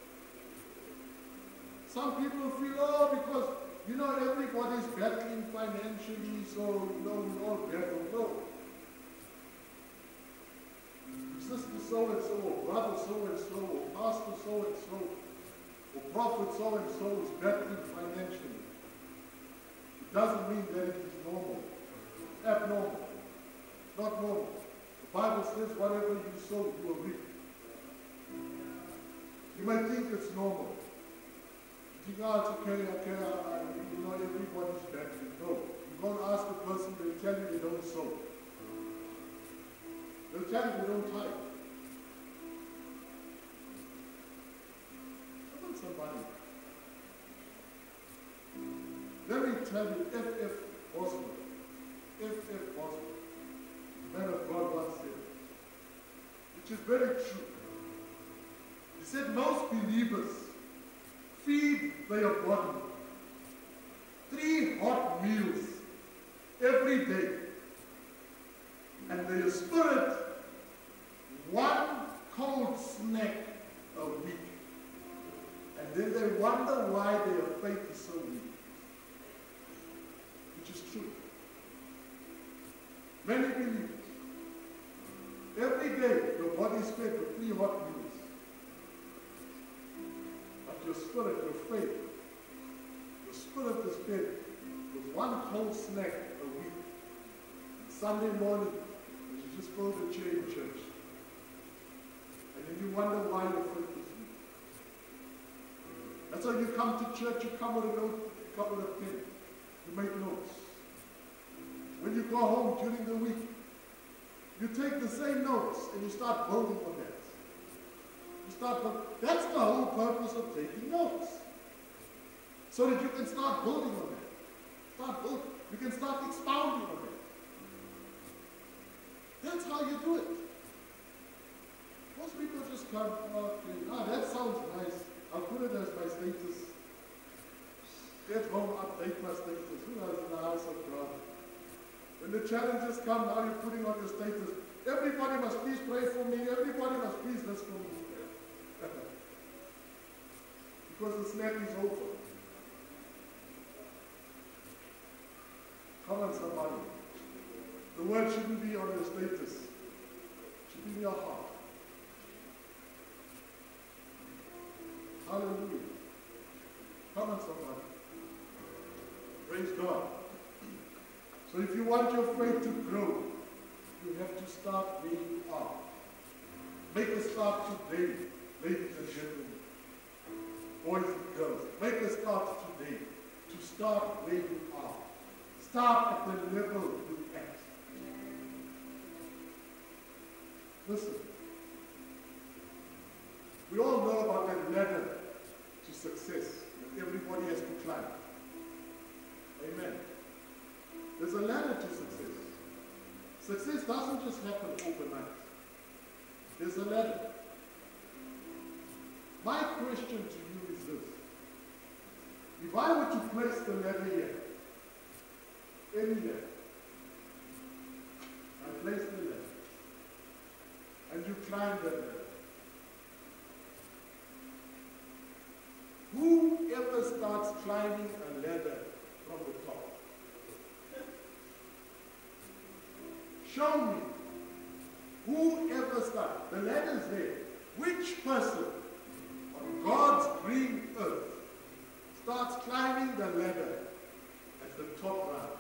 [SPEAKER 1] Some people feel, oh, because, you know, everybody's battling financially, so, you know, we all battle. No. Sister so-and-so, or brother so-and-so, or pastor so-and-so, or prophet so-and-so is battling financially. It doesn't mean that it is normal. It's abnormal. It's not normal. The Bible says whatever you sow, you will reap. You might think it's normal. You think, oh, it's okay, okay, I, I, you know, everybody's battling. No. You go and ask the person, they'll tell you they don't sow. They'll tell you they don't tithe. Come on, somebody. Let me tell you, F F Bosworth, F F Bosworth, man of God once said, which is very true. He said most believers feed their body three hot meals every day, and their spirit one cold snack a week. And then they wonder why their faith is so weak. Which is true. Many believers day, your body is fed with three hot meals. But your spirit, your faith, your spirit is fed with one cold snack a week. And Sunday morning, you just go to chair in church. And then you wonder why your faith is weak. That's why you come to church, you come with a note, you come with a pen. You make notes. When you go home during the week, you take the same notes and you start building on that. You start, that's the whole purpose of taking notes. So that you can start building on that. Start building. You can start expounding on it. That's how you do it. Most people just come, oh, okay, ah, that sounds nice. I'll put it as my status. Get home, update my status. Who knows in the house of God? When the challenges come, now you're putting on your status. Everybody must please pray for me. Everybody must please this for me. Because the snack is over. Come on, somebody. The word shouldn't be on your status. It should be in your heart. Hallelujah. Come on, somebody. Praise God. So if you want your faith to grow, you have to start where you are. Make a start today, ladies and gentlemen, boys and girls. Make a start today to start where you are. Start at the level you're at. Listen, we all know about that ladder to success that everybody has to climb. Amen. There's a ladder to success. Success doesn't just happen overnight. There's a ladder. My question to you is this. If I were to place the ladder here, any ladder, I place the ladder, and you climb that ladder. Whoever starts climbing a ladder from the top, show me. Whoever starts, the ladder's there. Which person on God's green earth starts climbing the ladder at the top round?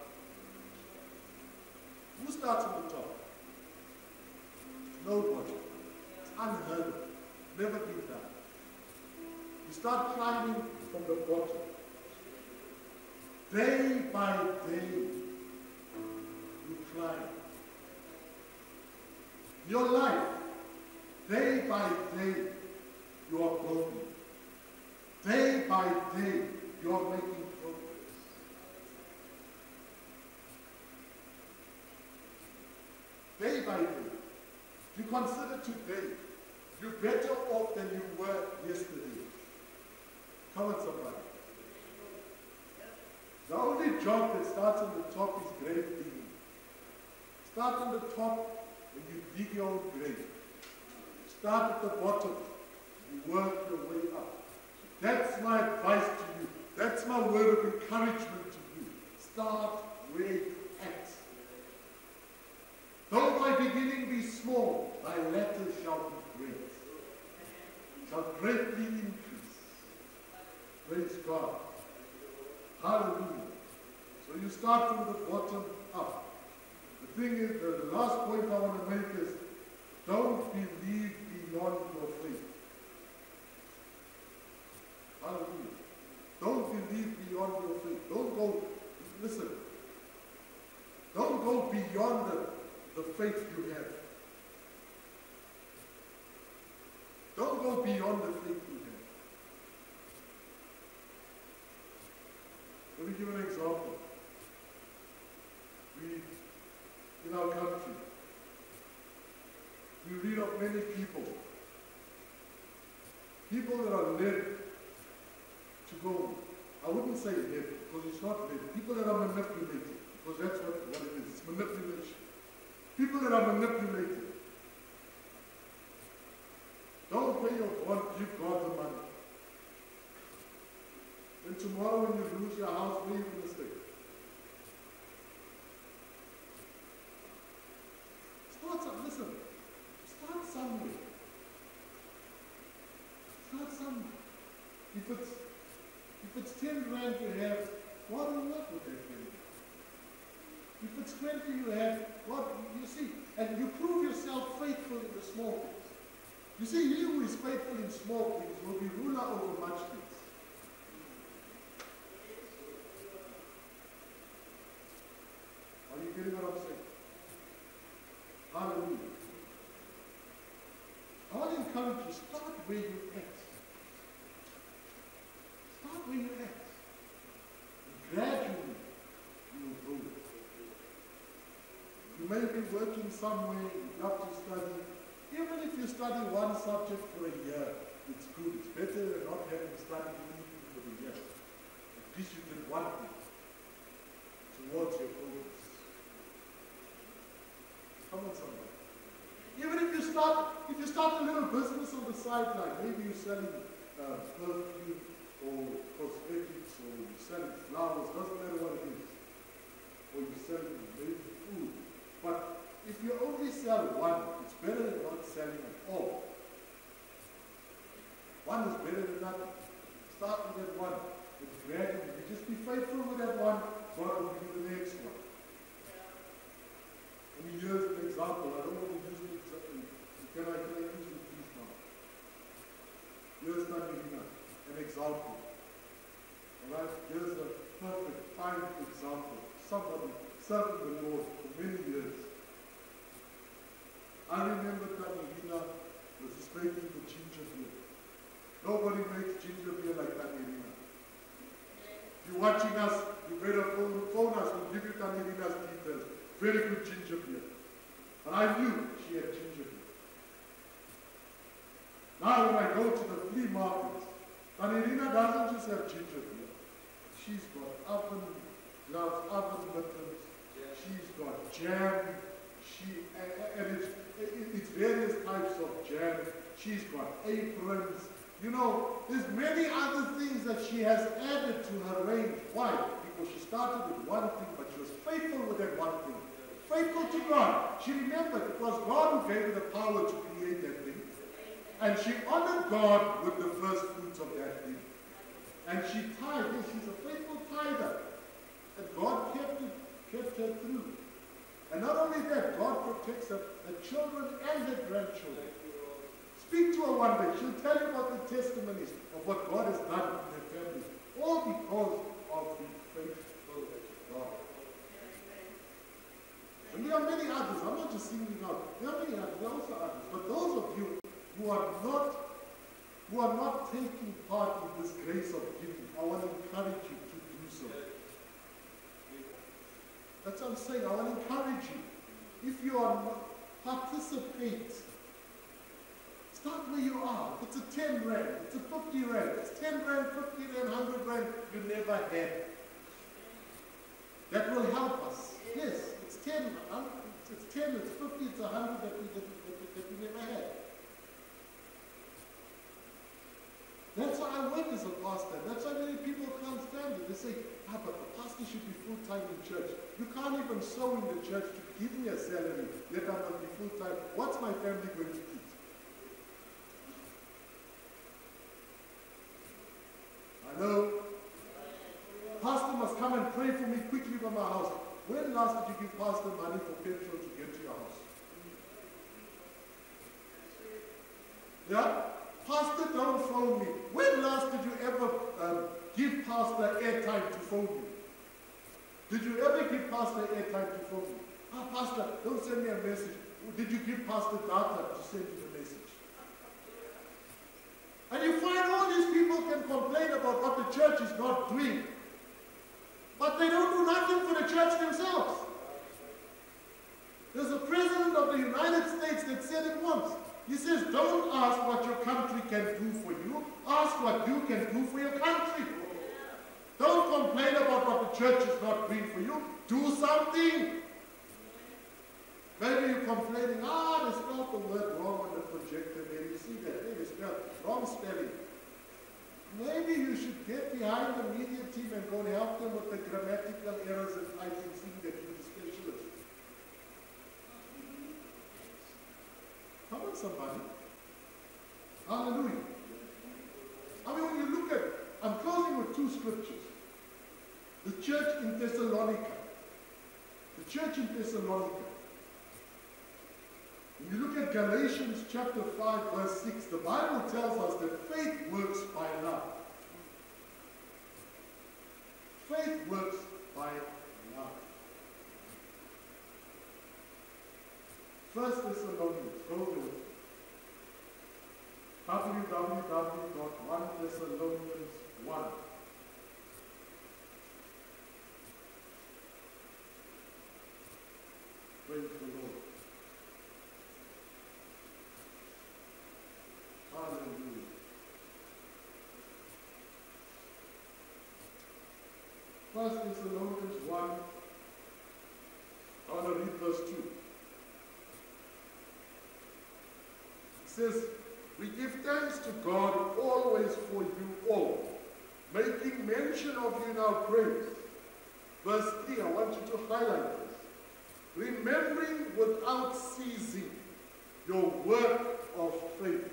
[SPEAKER 1] Who starts at the top? Nobody. It's unheard of. Never been done. You start climbing from the bottom. Day by day, you climb. Your life, day by day, you are growing. Day by day, you are making progress. Day by day. If you consider today, you're better off than you were yesterday. Come on, somebody. The only job that starts on the top is grave digging. Start on the top and you dig your own grave. Start at the bottom. You work your way up. That's my advice to you. That's my word of encouragement to you. Start where you're at. Though thy beginning be small, thy latter shall be great. Shall greatly increase. Praise God. Hallelujah. So you start from the bottom up. The thing is, the last point I want to make is, don't believe beyond your faith. Hallelujah. Don't believe beyond your faith. Don't go, listen, don't go beyond the, the faith you have. Don't go beyond the faith you have. Let me give an example. We, in our country, we read of many people, people that are led to go, I wouldn't say led, because it's not led, people that are manipulated, because that's what, what it is, it's manipulation. People that are manipulated. Don't pay your bond, give God the money. Then tomorrow when you lose your house, where are you going to stay? Start some, listen, start
[SPEAKER 2] Sunday. If it's, if it's ten rand you have, God will work with that ten. If it's twenty you have, God, you see, and you prove yourself faithful in the small things. You see, he who is faithful in small things will be ruler over much things. Are you getting what I'm saying? Hallelujah. I want to encourage you, start where you at. Start where you at. Gradually, you will grow. You may be working somewhere, you love to study. Even if you study one subject for a year, it's good. It's better than not having studied anything for the year. At least you did one thing towards your progress. Come on, somebody. Even if you start, if you start a little business on the sideline, maybe you're selling uh, perfume or cosmetics, or you're selling flowers, doesn't matter what it is. Or you're selling maybe food. But if you only sell one, it's better than not selling at all. One is better than nothing. Start with that one. And gradually, you just be faithful with that one, God will give you the next one. Let me use an example. I don't want to use an example. Can I, can I use it, please, now? Here's Tanirina, an example. Alright? Here's a perfect, fine example. Somebody serving the Lord for many years. I remember Tanirina was just making the ginger beer. Nobody makes ginger beer like Tanirina. If you're watching us, you better phone, phone us. We'll give you Tanirina's details. Very good ginger beer. And I knew she had ginger beer. Now when I go to the flea market, Tanirina doesn't just have ginger beer. She's got oven gloves, oven mittens. She's got jam. She, and it's, it's various types of jam. She's got aprons. You know, there's many other things that she has added to her range. Why? Because she started with one thing, but she was faithful with that one thing. Faithful to God. She remembered it was God who gave her the power to create that thing. And she honored God with the first fruits of that thing. And she tithed. Yes, she's a faithful tither. And God kept, it, kept her through. And not only that, God protects her, the children and the grandchildren. Speak to her one day. She'll tell you about the testimonies of what God has done in her family. All because of the faithful God. And there are many others. I'm not just singling out. There are many others. There are also others. But those of you who are not, who are not taking part in this grace of giving, I want to encourage you to do so. That's what I'm saying. I want to encourage you. If you are not, participate. Start where you are. It's a ten rand. It's a fifty rand. It's ten rand, fifty rand, one hundred rand. You never had. That will help us. Yes, it's ten. It's ten, it's fifty, it's one hundred that we, that, that, that we never had. That's why I work as a pastor. That's why many people can't stand it. They say, ah, but the pastor should be full-time in church. You can't even sow in the church to give me a salary, yet I must be full-time. What's my family going to eat? I know. Pastor must come and pray for me quickly from my house. When last did you give pastor money for petrol to get to your house? Yeah? Pastor, don't phone me. When last did you ever um, give pastor airtime to phone you? Did you ever give pastor airtime to phone you? Ah, pastor, don't send me a message. Did you give pastor data to send you the message? And you find all these people can complain about what the church is not doing. But they don't do nothing for the church themselves. There's a president of the United States that said it once. He says, don't ask what your country can do for you. Ask what you can do for your country. Don't complain about what the church is not doing for you. Do something. Maybe you're complaining, ah, they spelled the word wrong on the projector there. You see that? They spelled wrong spelling. Maybe you should get behind the media team and go and help them with the grammatical errors and typing, seeing that you're the specialist. Come on, somebody. Hallelujah. scriptures. The church in Thessalonica. The church in Thessalonica. When you look at Galatians chapter five, verse six, the Bible tells us that faith works by love. Faith works by love. First Thessalonians, go there with me. w w w dot one Thessalonians one. Praise the Lord. Hallelujah. First Thessalonians one, I want to read verse two. It says, we give thanks to God always for you all, making mention of you in our prayers. Verse three, I want you to highlight this. Remembering without ceasing your work of faith.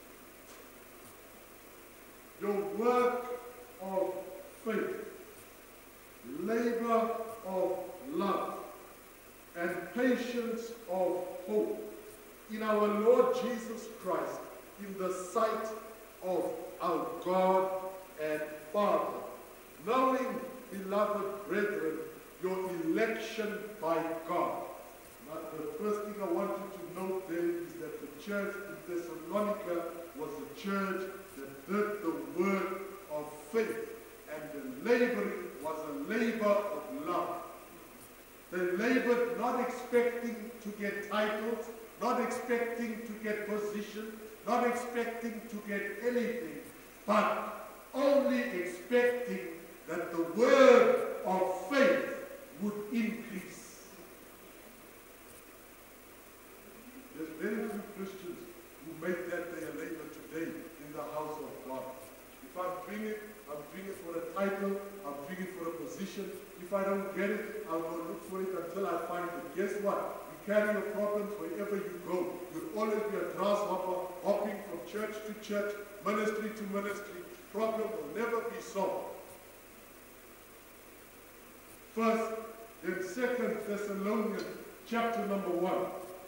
[SPEAKER 2] Your work of faith. Labor of love. And patience of hope in our Lord Jesus Christ, in the sight of our God and Father, knowing, beloved brethren, your election by God. Now, the first thing I want you to note there is that the church in Thessalonica was a church that did the work of faith, and the laboring was a labor of love. They labored not expecting to get titles, not expecting to get position, not expecting to get anything, but only expecting that the word of faith would increase. There's very few Christians who make that their labor today in the house of God. If I'm doing it, I'm doing it for a title, I'm doing it for a position. If I don't get it, I'll go look for it until I find it. Guess what? You carry your problems wherever you go. You'll always be a grasshopper, hopping from church to church, ministry to ministry. Problem will never be solved. First, then Second Thessalonians chapter number one.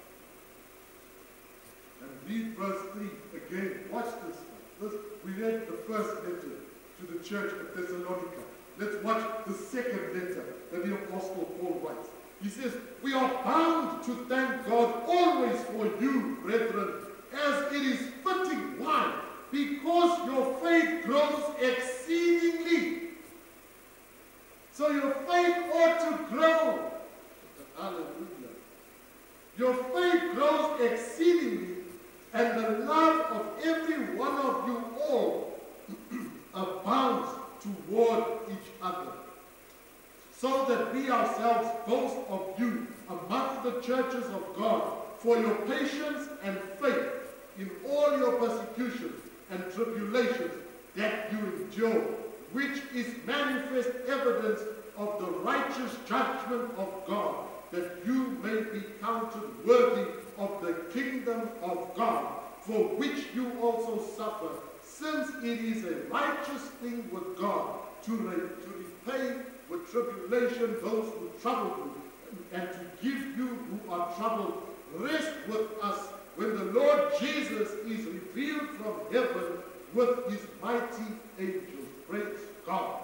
[SPEAKER 2] And read verse three again. Watch this. this. We read the first letter to the church at Thessalonica. Let's watch the second letter that the Apostle Paul writes. He says, we are bound to thank God always for you, brethren, as it is fitting. Why? Because your faith grows exceedingly. So your faith ought to grow. Hallelujah. Your faith grows exceedingly, and the love of every one of you all abounds toward each other, so that we ourselves boast of you among the churches of God for your patience and faith in all your persecutions and tribulations that you endure, which is manifest evidence of the righteous judgment of God, that you may be counted worthy of the kingdom of God, for which you also suffer, since it is a righteous thing with God to, re to repay with tribulation those who trouble you, and to give you who are troubled rest with us when the Lord Jesus is revealed from heaven with his mighty angels. Praise God.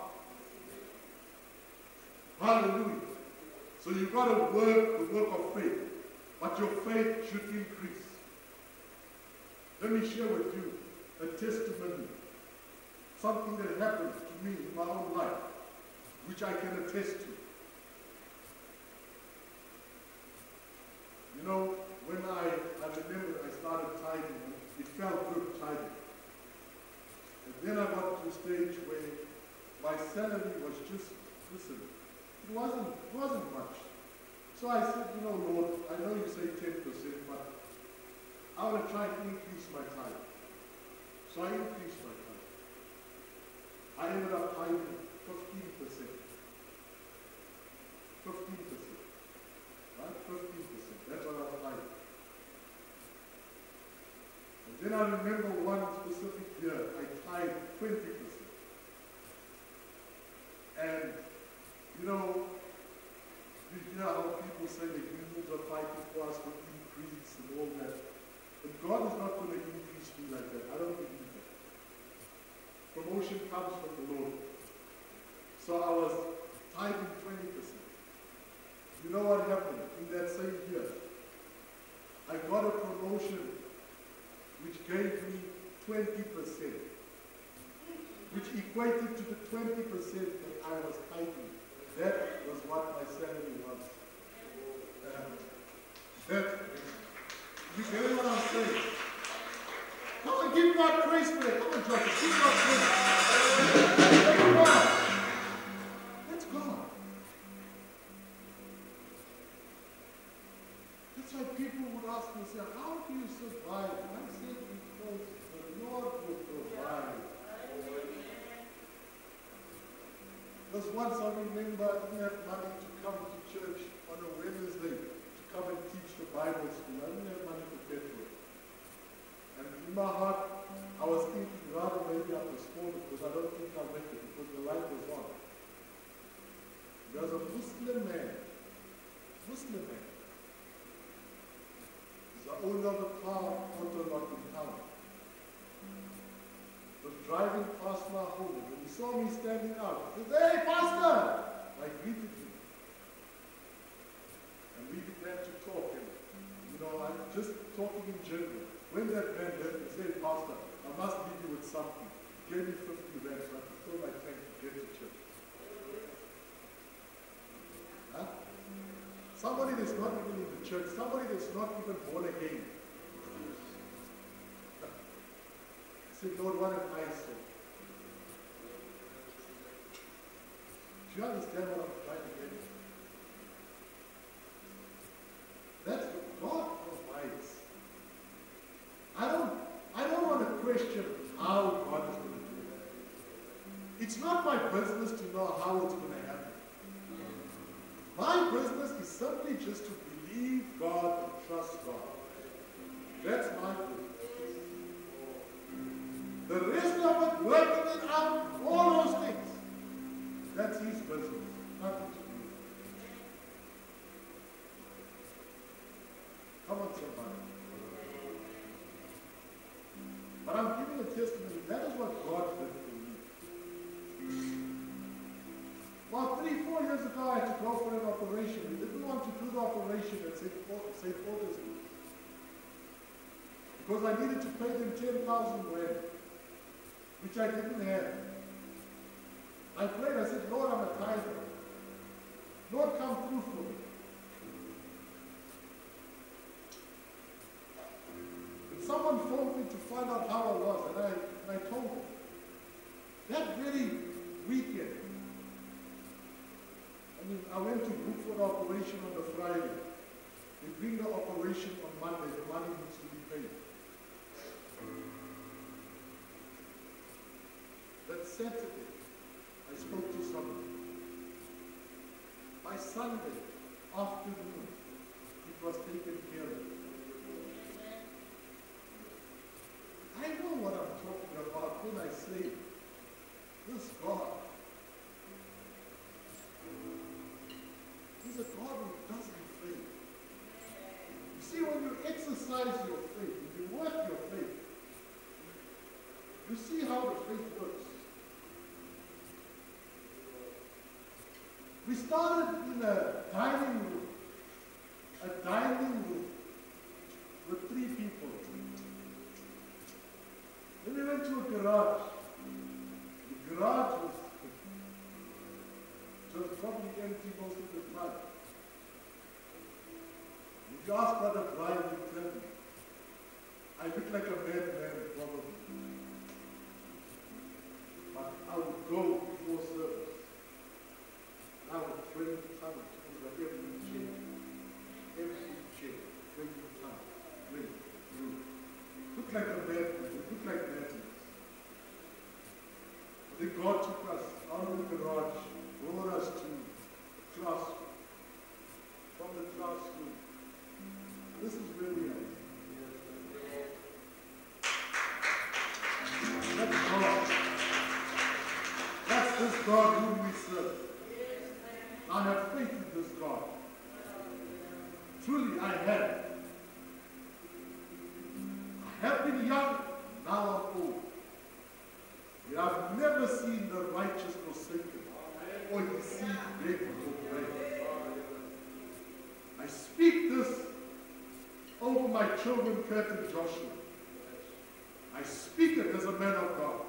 [SPEAKER 2] Hallelujah. So you've got to work the work of faith, but your faith should increase. Let me share with you a testimony, something that happened to me in my own life, which I can attest to. You know, when I, I remember I started tithing, it felt good tithing. And then I got to a stage where my salary was just, listen, it wasn't, it wasn't much. So I said, you know, Lord, I know you say ten percent, but I want to try to increase my tithe. So I increased my tithe. I ended up tithing fifteen percent. fifteen percent. Right? fifteen percent. That's what I was tithing. And then I remember one specific year, I tithed twenty percent. And, you know, you hear how people say the unions are fighting for us for increase and all that. But God is not going to increase me like that. I don't believe that. Promotion comes from the Lord. So I was tithing twenty percent. You know what happened in that same year? I got a promotion which gave me twenty percent, which equated to the twenty percent that I was tithing. That was what my salary was. Uh, that, you get what I'm saying? Come on, give God praise for that. Come on, Joshua, give God praise. That's God. That's God. That's why people would ask me, say, how do you survive? I said, because the Lord will provide. Because once I remember I didn't have money to come to church on a Wednesday to come and teach the Bible school. I didn't have money for petrol. And in my heart, I was thinking rather maybe I was spoiled because I don't think I'll make it because the light was on. There was a Muslim man, Muslim man. He's the owner of a car auto lot in town. Was driving past my home and when he saw me standing out, he said, "Hey, Pastor!" I greeted him. And we began to talk. And, you know, I'm just talking in general. When that man left, he said, "Pastor, I must leave you with something." He gave me fifty rand so I could fill my tank to get to church. Huh? Somebody that's not even in the church, somebody that's not even born again. I said, "Lord, what am I so?" Do you understand what I'm trying to get? That's what God provides. I don't, I don't want to question how God is going to do that. It's not my business to know how it's going to happen. My business is simply just to believe God and trust God. That's my business. The rest of it, working it out, all those things, that's his business, nothing to do with it. Come on, somebody. But I'm giving a testimony. That is what God did for me. Well, three, four years ago, I had to go for an operation. We didn't want to do the operation at Saint Augustine because I needed to pay them ten thousand rand. Which I didn't have. I prayed, I said, "Lord, I'm a tither. Lord, come through for me." And someone phoned me to find out how I was, and I, and I told them. That very weekend, I mean, I went to book for the operation on the Friday. They bring the operation on Monday, the money needs to be paid. That Saturday, I spoke to somebody. By Sunday afternoon, it was taken care of. I know what I'm talking about when I say, this God. He's a God who doesn't fail. You see, when you exercise your faith, when you work your faith, you see how the faith works. We started in a dining room, a dining room with three people. Then we went to a garage. The garage was, was probably empty most of the time. If you ask Brother Brian, he'll tell me, I look like a madman probably. But I would go before service. I would bring tongue over every chair. Every chair. Bring tongue. Bring. Bring. Look like a madman. Look like madness. But then God took us out of the garage, brought us to the classroom. From the classroom. This is where we are. That's God. That's this God whom we serve. I have faith in this God. Truly I have. I have been young, now I'm old. Yet I've never seen the righteous forsaken or his seed begging for bread. I speak this over my children, Kurt and Joshua. I speak it as a man of God.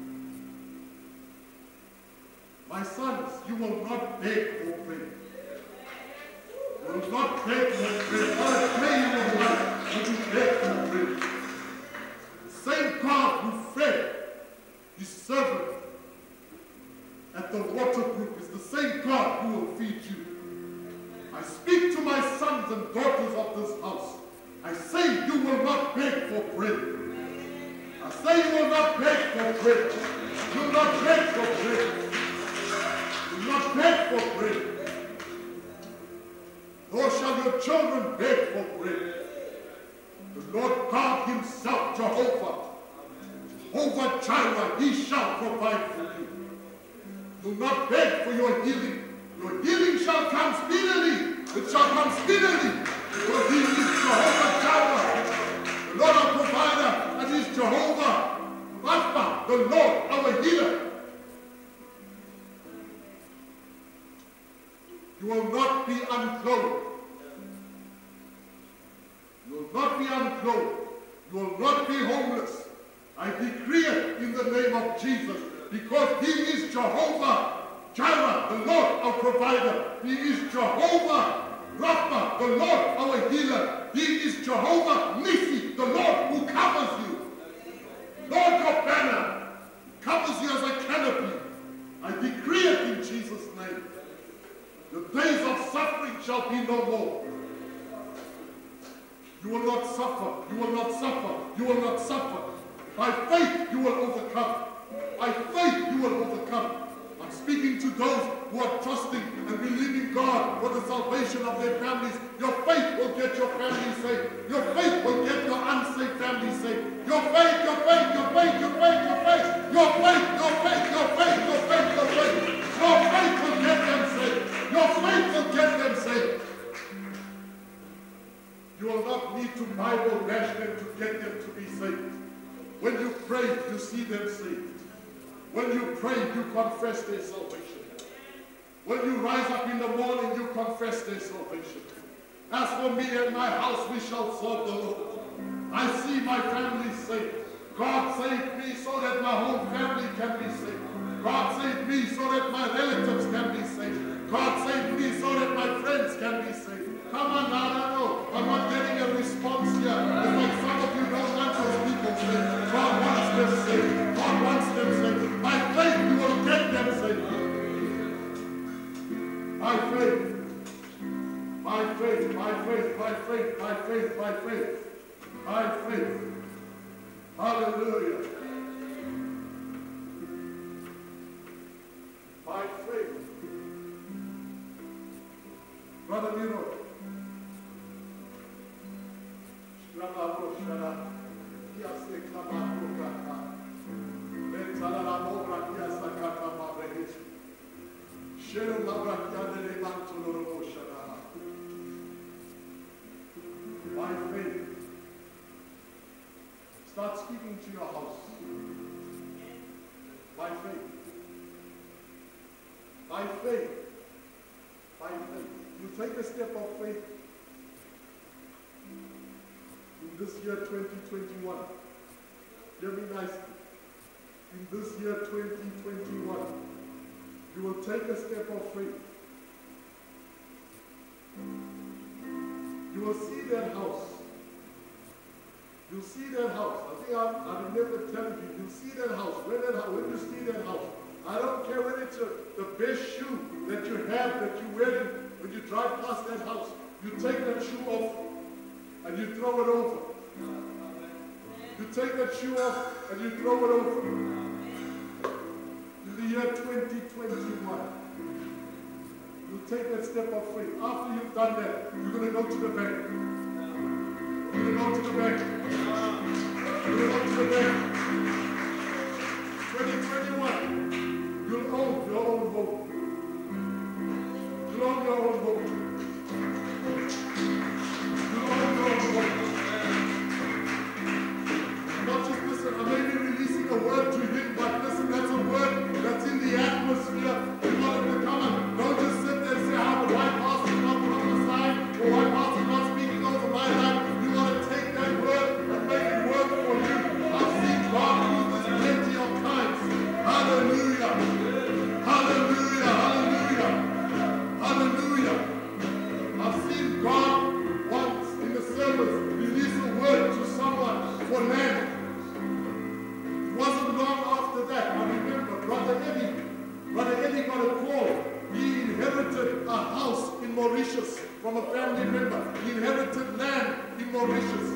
[SPEAKER 2] My sons, you will not beg for bread. You will not beg for bread. I pray you will not, but you beg for bread. The same God who fed his servant at the water brook is the same God who will feed you. I speak to my sons and daughters of this house. I say you will not beg for bread. I say you will not beg for bread. You will not beg for bread. You will not beg for bread. Nor shall your children beg for bread. The Lord God himself, Jehovah, Jehovah Jireh, he shall provide for you. Do not beg for your healing. Your healing shall come speedily. It shall come speedily. For he is Jehovah Jireh, the Lord our provider, and he is Jehovah Rapha, the Lord our healer. You will not be unclothed. You will not be unclothed. You will not be homeless. I decree it in the name of Jesus, because he is Jehovah Jireh, the Lord our provider. He is Jehovah Rapha, the Lord our healer. He is Jehovah Nissi, the Lord who covers you. Lord your banner covers you as a canopy. I decree it in Jesus' name. The days of suffering shall be no more. You will not suffer. You will not suffer. You will not suffer. By faith you will overcome. By faith you will overcome. I'm speaking to those who are trusting and believing God for the salvation of their families. Your faith will get your family saved. Your faith will get your unsaved family saved. Your faith, your faith, your faith, your faith, your faith, your faith, your faith, your faith, your faith, your faith. Your faith will get them saved. Your faith will get them saved. You will not need to Bible bash them to get them to be saved. When you pray, you see them saved. When you pray, you confess their salvation. When you rise up in the morning, you confess their salvation. As for me and my house, we shall serve the Lord. I see my family saved. God saved me so that my whole family can be saved. God saved me so that my relatives can be saved. God saved me so that my friends can be saved. Come on now, I know. I'm not getting a response here. It's like some of you don't want those people saved. God wants them saved. God wants them saved. By faith, you will get them saved. By faith. By faith, by faith, by faith, by faith, by faith. By faith. Hallelujah. By faith. Brother Nero. By faith, start speaking to your house. By faith. By faith. By faith. You take a step of faith in this year twenty twenty-one. Hear me nicely. In this year twenty twenty-one, you will take a step of faith. You will see that house. You'll see that house. I think I, I remember telling you, you'll see that house. When, that, when you see that house, I don't care whether it's a, the best shoe that you have, that you wear when you drive past that house. You take that shoe off and you throw it over. You take that shoe off and you throw it over. In the year twenty twenty-one, you take that step of faith. After you've done that, you're going to go to the bank. You're going to go to the bank. You're going to go to the bank. twenty twenty-one, you'll own your own Mauritius from a family member. He inherited land in Mauritius.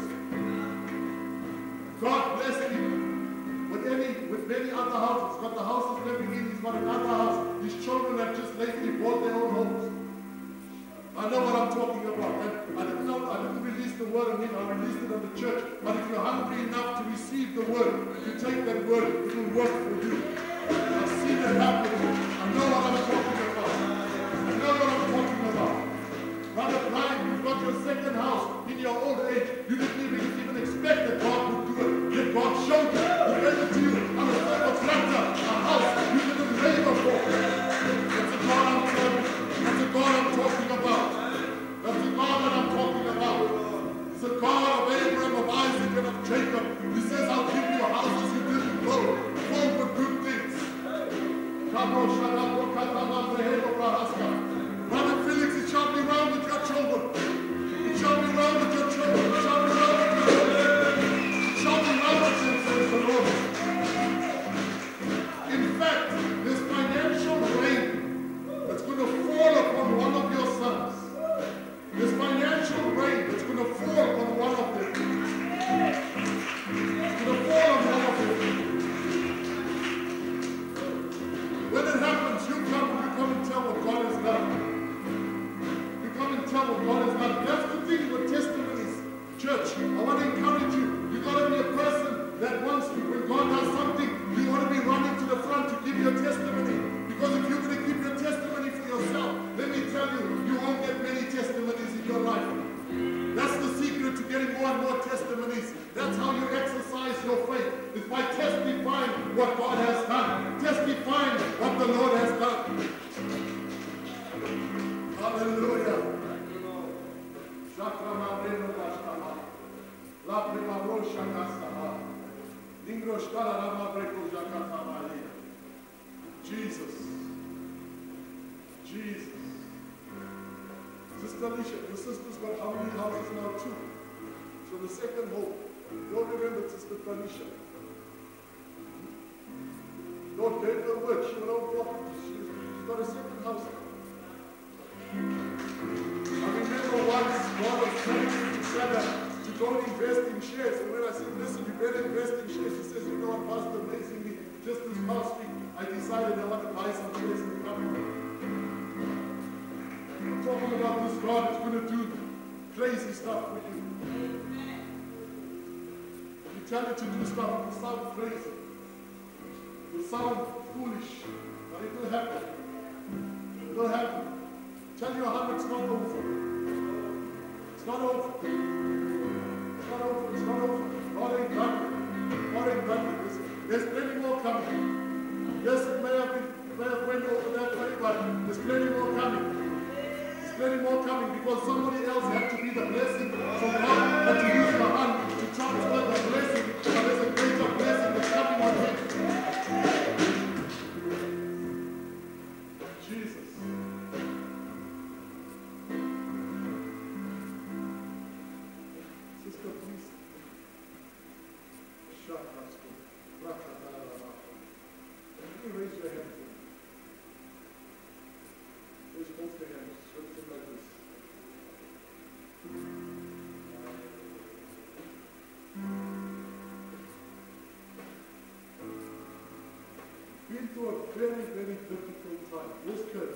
[SPEAKER 2] God blessed him with any, with many other houses. He's got the house he's living in. He's got another house. His children have just lately bought their own homes. I know what I'm talking about. And I didn't know, I didn't release the word on him. I released it on the church. But if you're hungry enough to receive the word, you take that word, it will work for you. I've seen it happen. I know what I'm talking about. I know what I'm talking about. Brother Brian, you've got your second house in your old age. You didn't even, even expect that God would do it. Yet God showed you. He gave it to you on a silver platter, a house you didn't labor for. That's the God I'm talking. That's the God I'm talking about. That's the God that I'm talking about. It's the God of Abraham, of Isaac, and of Jacob. He says, I'll give you houses you didn't go, full with good things. Brother Felix, it shall be well with your children. It shall be well with your children. It shall be well with your children. It shall be well with them, says the Lord. In fact, this financial rain that's going to fall upon one of your sons, this financial rain that's going to fall on one of them, it's going to fall on one of them. When it happens, you come, you come and tell what God has done. You come and tell what God has done. That's the thing with testimonies. Church, I want to encourage you. You've got to be a person that wants to, when God does something, you want to be running to the front to give your testimony. Because if you're going to keep your testimony for yourself, let me tell you, you won't get many testimonies in your life. That's the secret to getting more and more testimonies. That's how you exercise your faith. It's by testifying what God has done. Testifying what the Lord has done. Hallelujah. Jesus. Jesus. Sister Alicia, your sister's got how many houses now? Two. So the second home. Don't remember Sister Alicia. God gave her word. She will own property. She's, she's got a second house. I remember once God was telling me to Sarah to go and invest in shares. And when I said, listen, you better invest in shares, she says, you know what, Pastor, amazingly, just this past week, I decided I want to buy some shares in the company. I'm talking about this God is going to do crazy stuff with you. You tell it to do stuff, it will sound crazy. It will sound foolish, but it will happen. It will happen. Tell your heart it's not over. It's not over. It's not over. It's not over. God ain't done. God ain't done with this. There's plenty more coming. Yes, it may have been, it may have went over that way, but there's plenty more coming. There's plenty more coming because somebody else had to be the blessing from God, had to use the hand to transfer the blessing, but there's a greater blessing that's coming on him. Jesus. Sister, please. Shut us. Can you raise your hand? Raise both your hands. Lift them like this. Been through a very, very difficult time. This kid.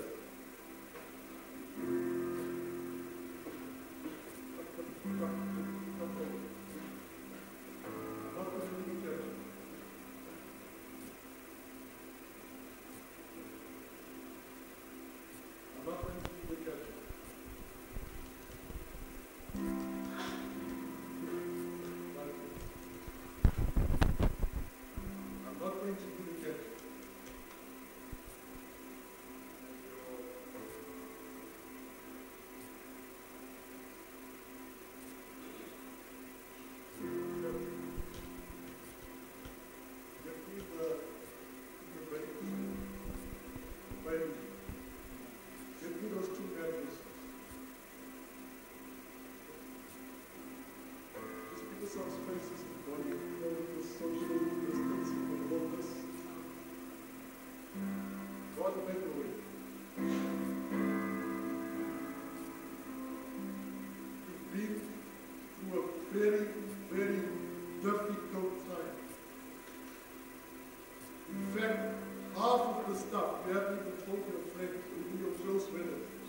[SPEAKER 2] this stuff, you haven't even told your friends, even your close relatives.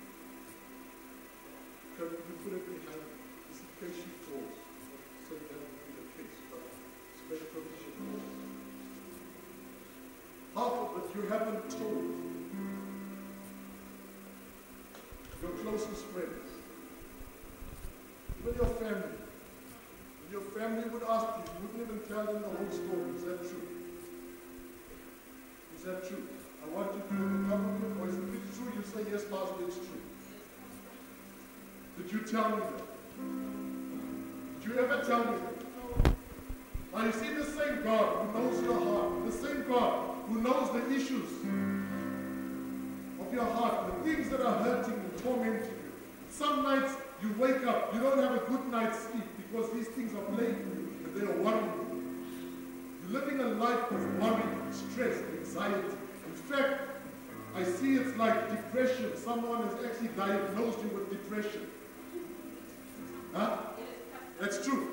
[SPEAKER 2] Can you put it behind you, just in case she falls? So that would be the case, but it's better for she falls. Half of it you haven't told your closest friends, even your family. And your family would ask you, you wouldn't even tell them the whole story. Is that true? Is that true? I want you to at the top of your voice. If it's true, you say, yes, Pastor, it's true. Did you tell me that? Did you ever tell me that? Now you see the same God who knows your heart, the same God who knows the issues of your heart, the things that are hurting and tormenting you. Some nights you wake up, you don't have a good night's sleep because these things are plaguing you and they are worrying you. You're living a life of worry, stress, anxiety. In fact, I see it's like depression. Someone has actually diagnosed you with depression. Huh? That's true.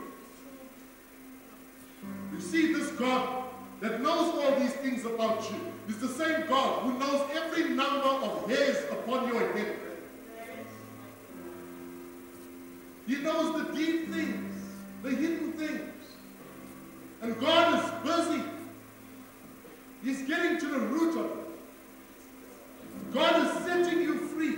[SPEAKER 2] You see this God that knows all these things about you. It's the same God who knows every number of hairs upon your head. He knows the deep things, the hidden things. And God is busy. He's getting to the root of it. God is setting you free.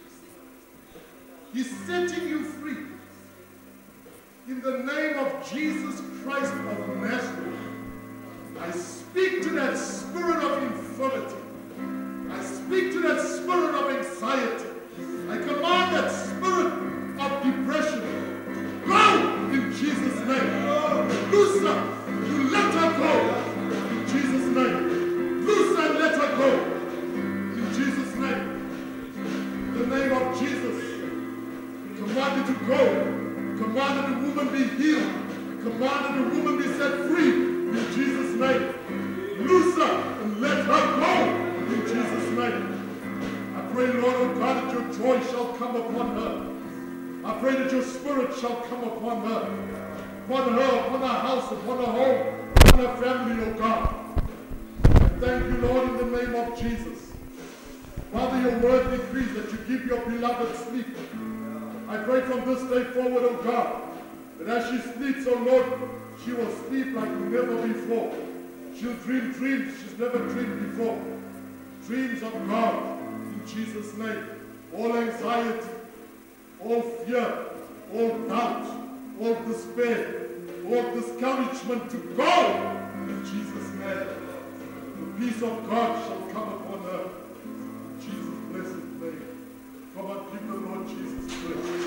[SPEAKER 2] He's setting you free. In the name of Jesus Christ of Nazareth, I speak to that spirit of infirmity. I speak to that spirit of anxiety. I command that spirit of depression. Go in Jesus' name. Loose her. You let her go. In Jesus' name. Loose her and let her go. In Jesus' name. In the name of Jesus. Commanded to go. Commanded the woman be healed. Commanded the woman be set free. In Jesus' name. Loose her and let her go. In Jesus' name. I pray, Lord, oh God, that your joy shall come upon her. I pray that your spirit shall come upon her. Upon her, upon her house, upon her home, upon her family, oh God. And thank you, Lord, in the name of Jesus. Father, your word decrees that you give your beloved sleep. I pray from this day forward, oh God, that as she sleeps, oh Lord, she will sleep like never before. She'll dream dreams she's never dreamed before. Dreams of God, in Jesus' name. All anxiety, all fear, all doubt, all despair, all discouragement to go, in Jesus' name. The peace of God shall come upon her. In Jesus' blessed name. Come on, give the Lord Jesus praise.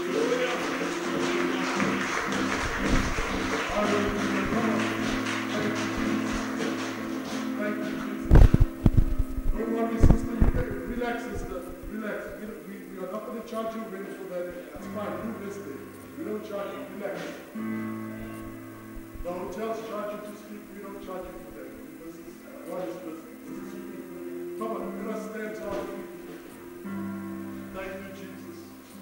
[SPEAKER 2] Hallelujah. Come on. Thank you, Jesus. Don't worry, sister. You can relax, sister. Relax. We, we, we are not going to charge you rent for that. It's fine. You listen. We don't charge you. Relax. The hotels charge you to sleep. We don't charge you for that. This is God is this. This is free. Come on. Let us stand to our feet. Thank you, Jesus.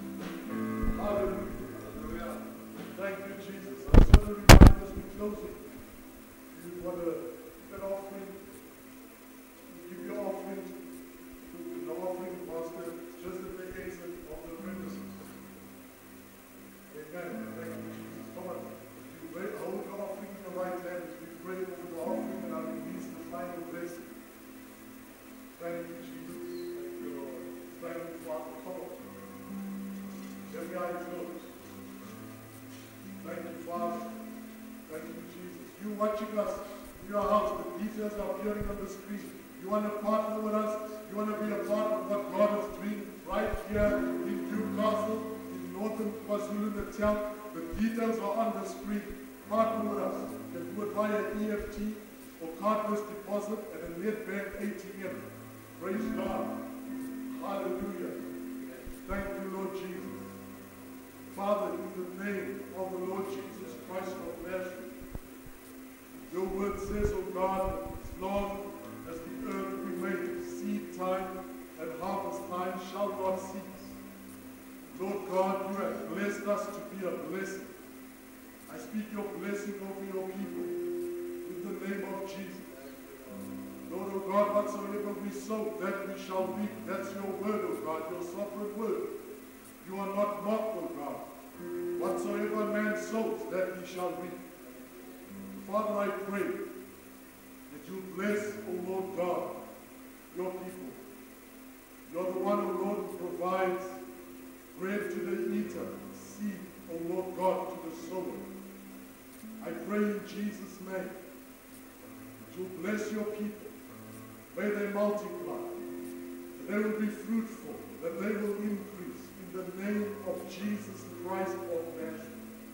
[SPEAKER 2] Hallelujah. Thank you, Jesus. I just want to remind us we're closing. You want to give an offering? Give your offering to the offering basket just at the exit of the premises. Amen. Thank you, Jesus. Come on. You pray, hold the offering in your right hand. We pray over the offering and I'll release the final blessing. Thank you, Jesus. Thank you, Lord. Thank you, Father. Come on. Every eye closed. Thank you, Father. Thank you, Jesus. You watching us in your house, the details are appearing on the screen. You want to partner with us? You want to be a part of what God is doing right here in Newcastle, in northern KwaZulu-Natal? The details are on the screen. Partner with us. You can do it via E F T or cardless deposit at a Nedbank A T M. Praise God. Hallelujah. Thank you, Lord Jesus. Father, in the name of the Lord Jesus Christ of Nazareth, your word says, O God, as long as the earth remains, seed time and harvest time shall not cease. Lord God, you have blessed us to be a blessing. I speak your blessing over your people in the name of Jesus. Lord, O God, whatsoever Whatsoever we sow, that we shall reap. That's your word, O God, your sovereign word. You are not mocked, O God. Whatsoever a man sows, that he shall reap. Father, I pray that you bless, O Lord God, your people. You're the one, O Lord, who provides bread to the eater, seed, O Lord God, to the sower. I pray in Jesus' name that you bless your people. May they multiply, that they will be fruitful, that they will increase in the name of Jesus Christ of Nazareth.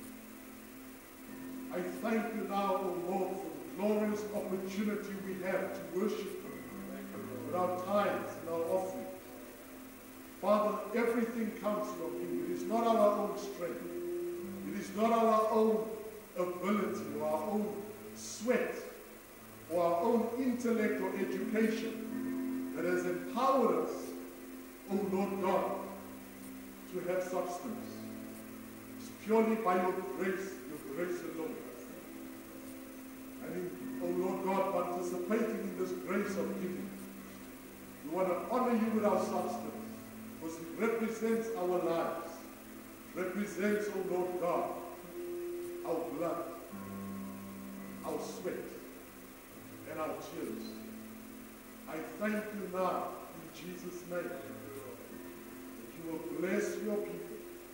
[SPEAKER 2] I thank you now, O Lord, for the glorious opportunity we have to worship you with our tithes and our offering. Father, everything comes from you. It is not our own strength. It is not our own ability or our own sweat or our own intellect or education that has empowered us, O Lord God, to have substance. It's purely by your grace, your grace alone. And in, O Lord God, participating in this grace of giving, we want to honor you with our substance, because it represents our lives, represents, O Lord God, our blood, our sweat, and our tears. I thank you now, in Jesus' name, that you will bless your people.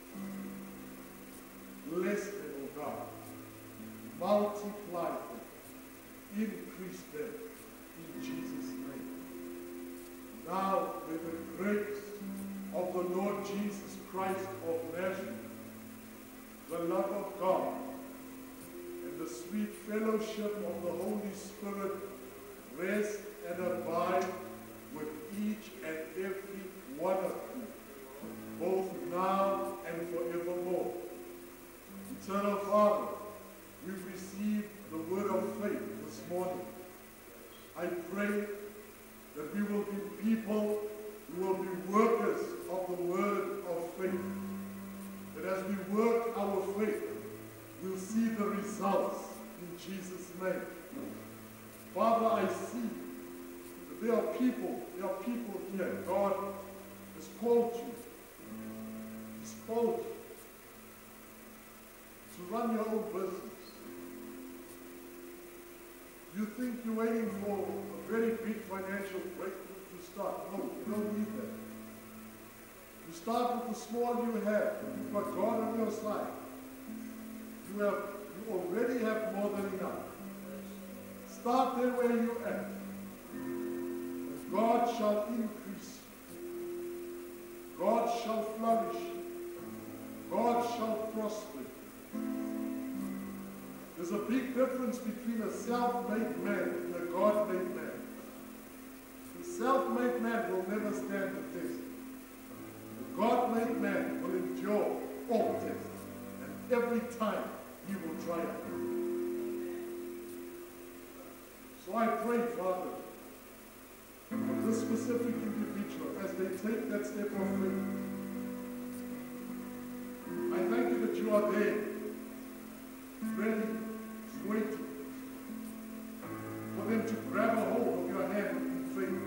[SPEAKER 2] Bless them, O God. Multiply them. Increase them, in Jesus' name. Now, may the grace of the Lord Jesus Christ of Nazareth, the love of God, and the sweet fellowship of the Holy Spirit rest and abide with each and every one of you, both now and forevermore. Eternal Father, we receive the word of faith this morning. I pray that we will be people who will be workers of the word of faith. That as we work our faith, we'll see the results in Jesus' name. Father, I see that there are people, there are people here. God has called you. He's called you to run your own business. You think you're waiting for a very big financial breakthrough to start. No, you don't need that. You start with the small you have. You've got God on your side. You have, you already have more than enough. Start there where you are. And God shall increase. God shall flourish. God shall prosper. There's a big difference between a self-made man and a God-made man. The self-made man will never stand the test. The God-made man will endure all tests. And every time he will triumph. So I pray, Father, for this specific individual as they take that step of faith. I thank you that you are there, ready, waiting for them to grab a hold of your hand in faith.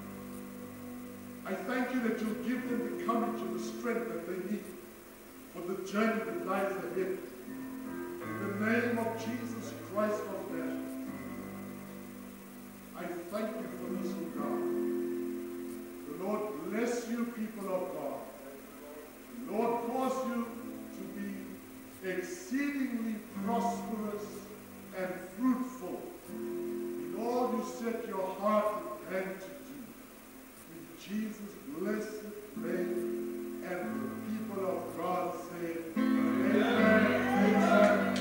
[SPEAKER 2] I thank you that you'll give them the courage and the strength that they need for the journey that lies ahead. In the name of Jesus Christ of Nazareth, I thank you for this, O God. The Lord bless you, people of God. The Lord cause you to be exceedingly prosperous and fruitful in all you set your heart and hand to do. In Jesus' blessed name, and the people of God say, Amen, Amen,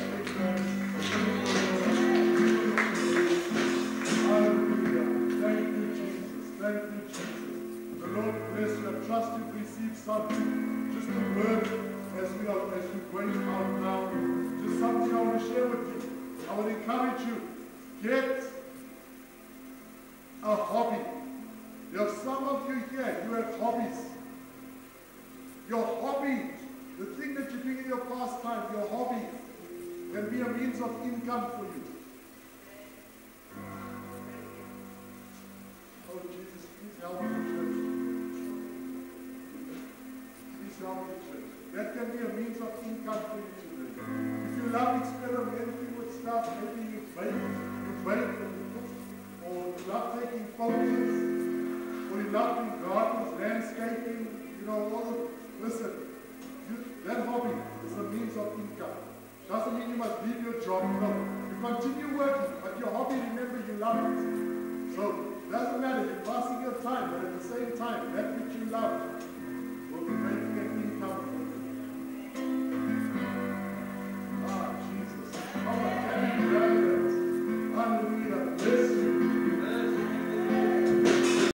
[SPEAKER 2] Amen. Hallelujah. Thank you, Jesus. Thank you, Jesus. The Lord bless you. I trust you've received something. Just a word as we are as we're going out now. Just something I want to share with you. I would encourage you, get a hobby. There are some of you here, you have hobbies. Your hobby, the thing that you're doing in your pastime, your hobby, can be a means of income for you. Oh, Jesus. non-fiction. That can be a means of income for you today. If you love experimenting with stuff, maybe you bake, you bake and you cook, or you love taking photos, or you love doing gardens, landscaping, you know, all of, listen, you, that hobby is a means of income. Doesn't mean you must leave your job, no. You continue working, but your hobby, remember, you love it. So, it doesn't matter, you're passing your time, but at the same time, that which you love,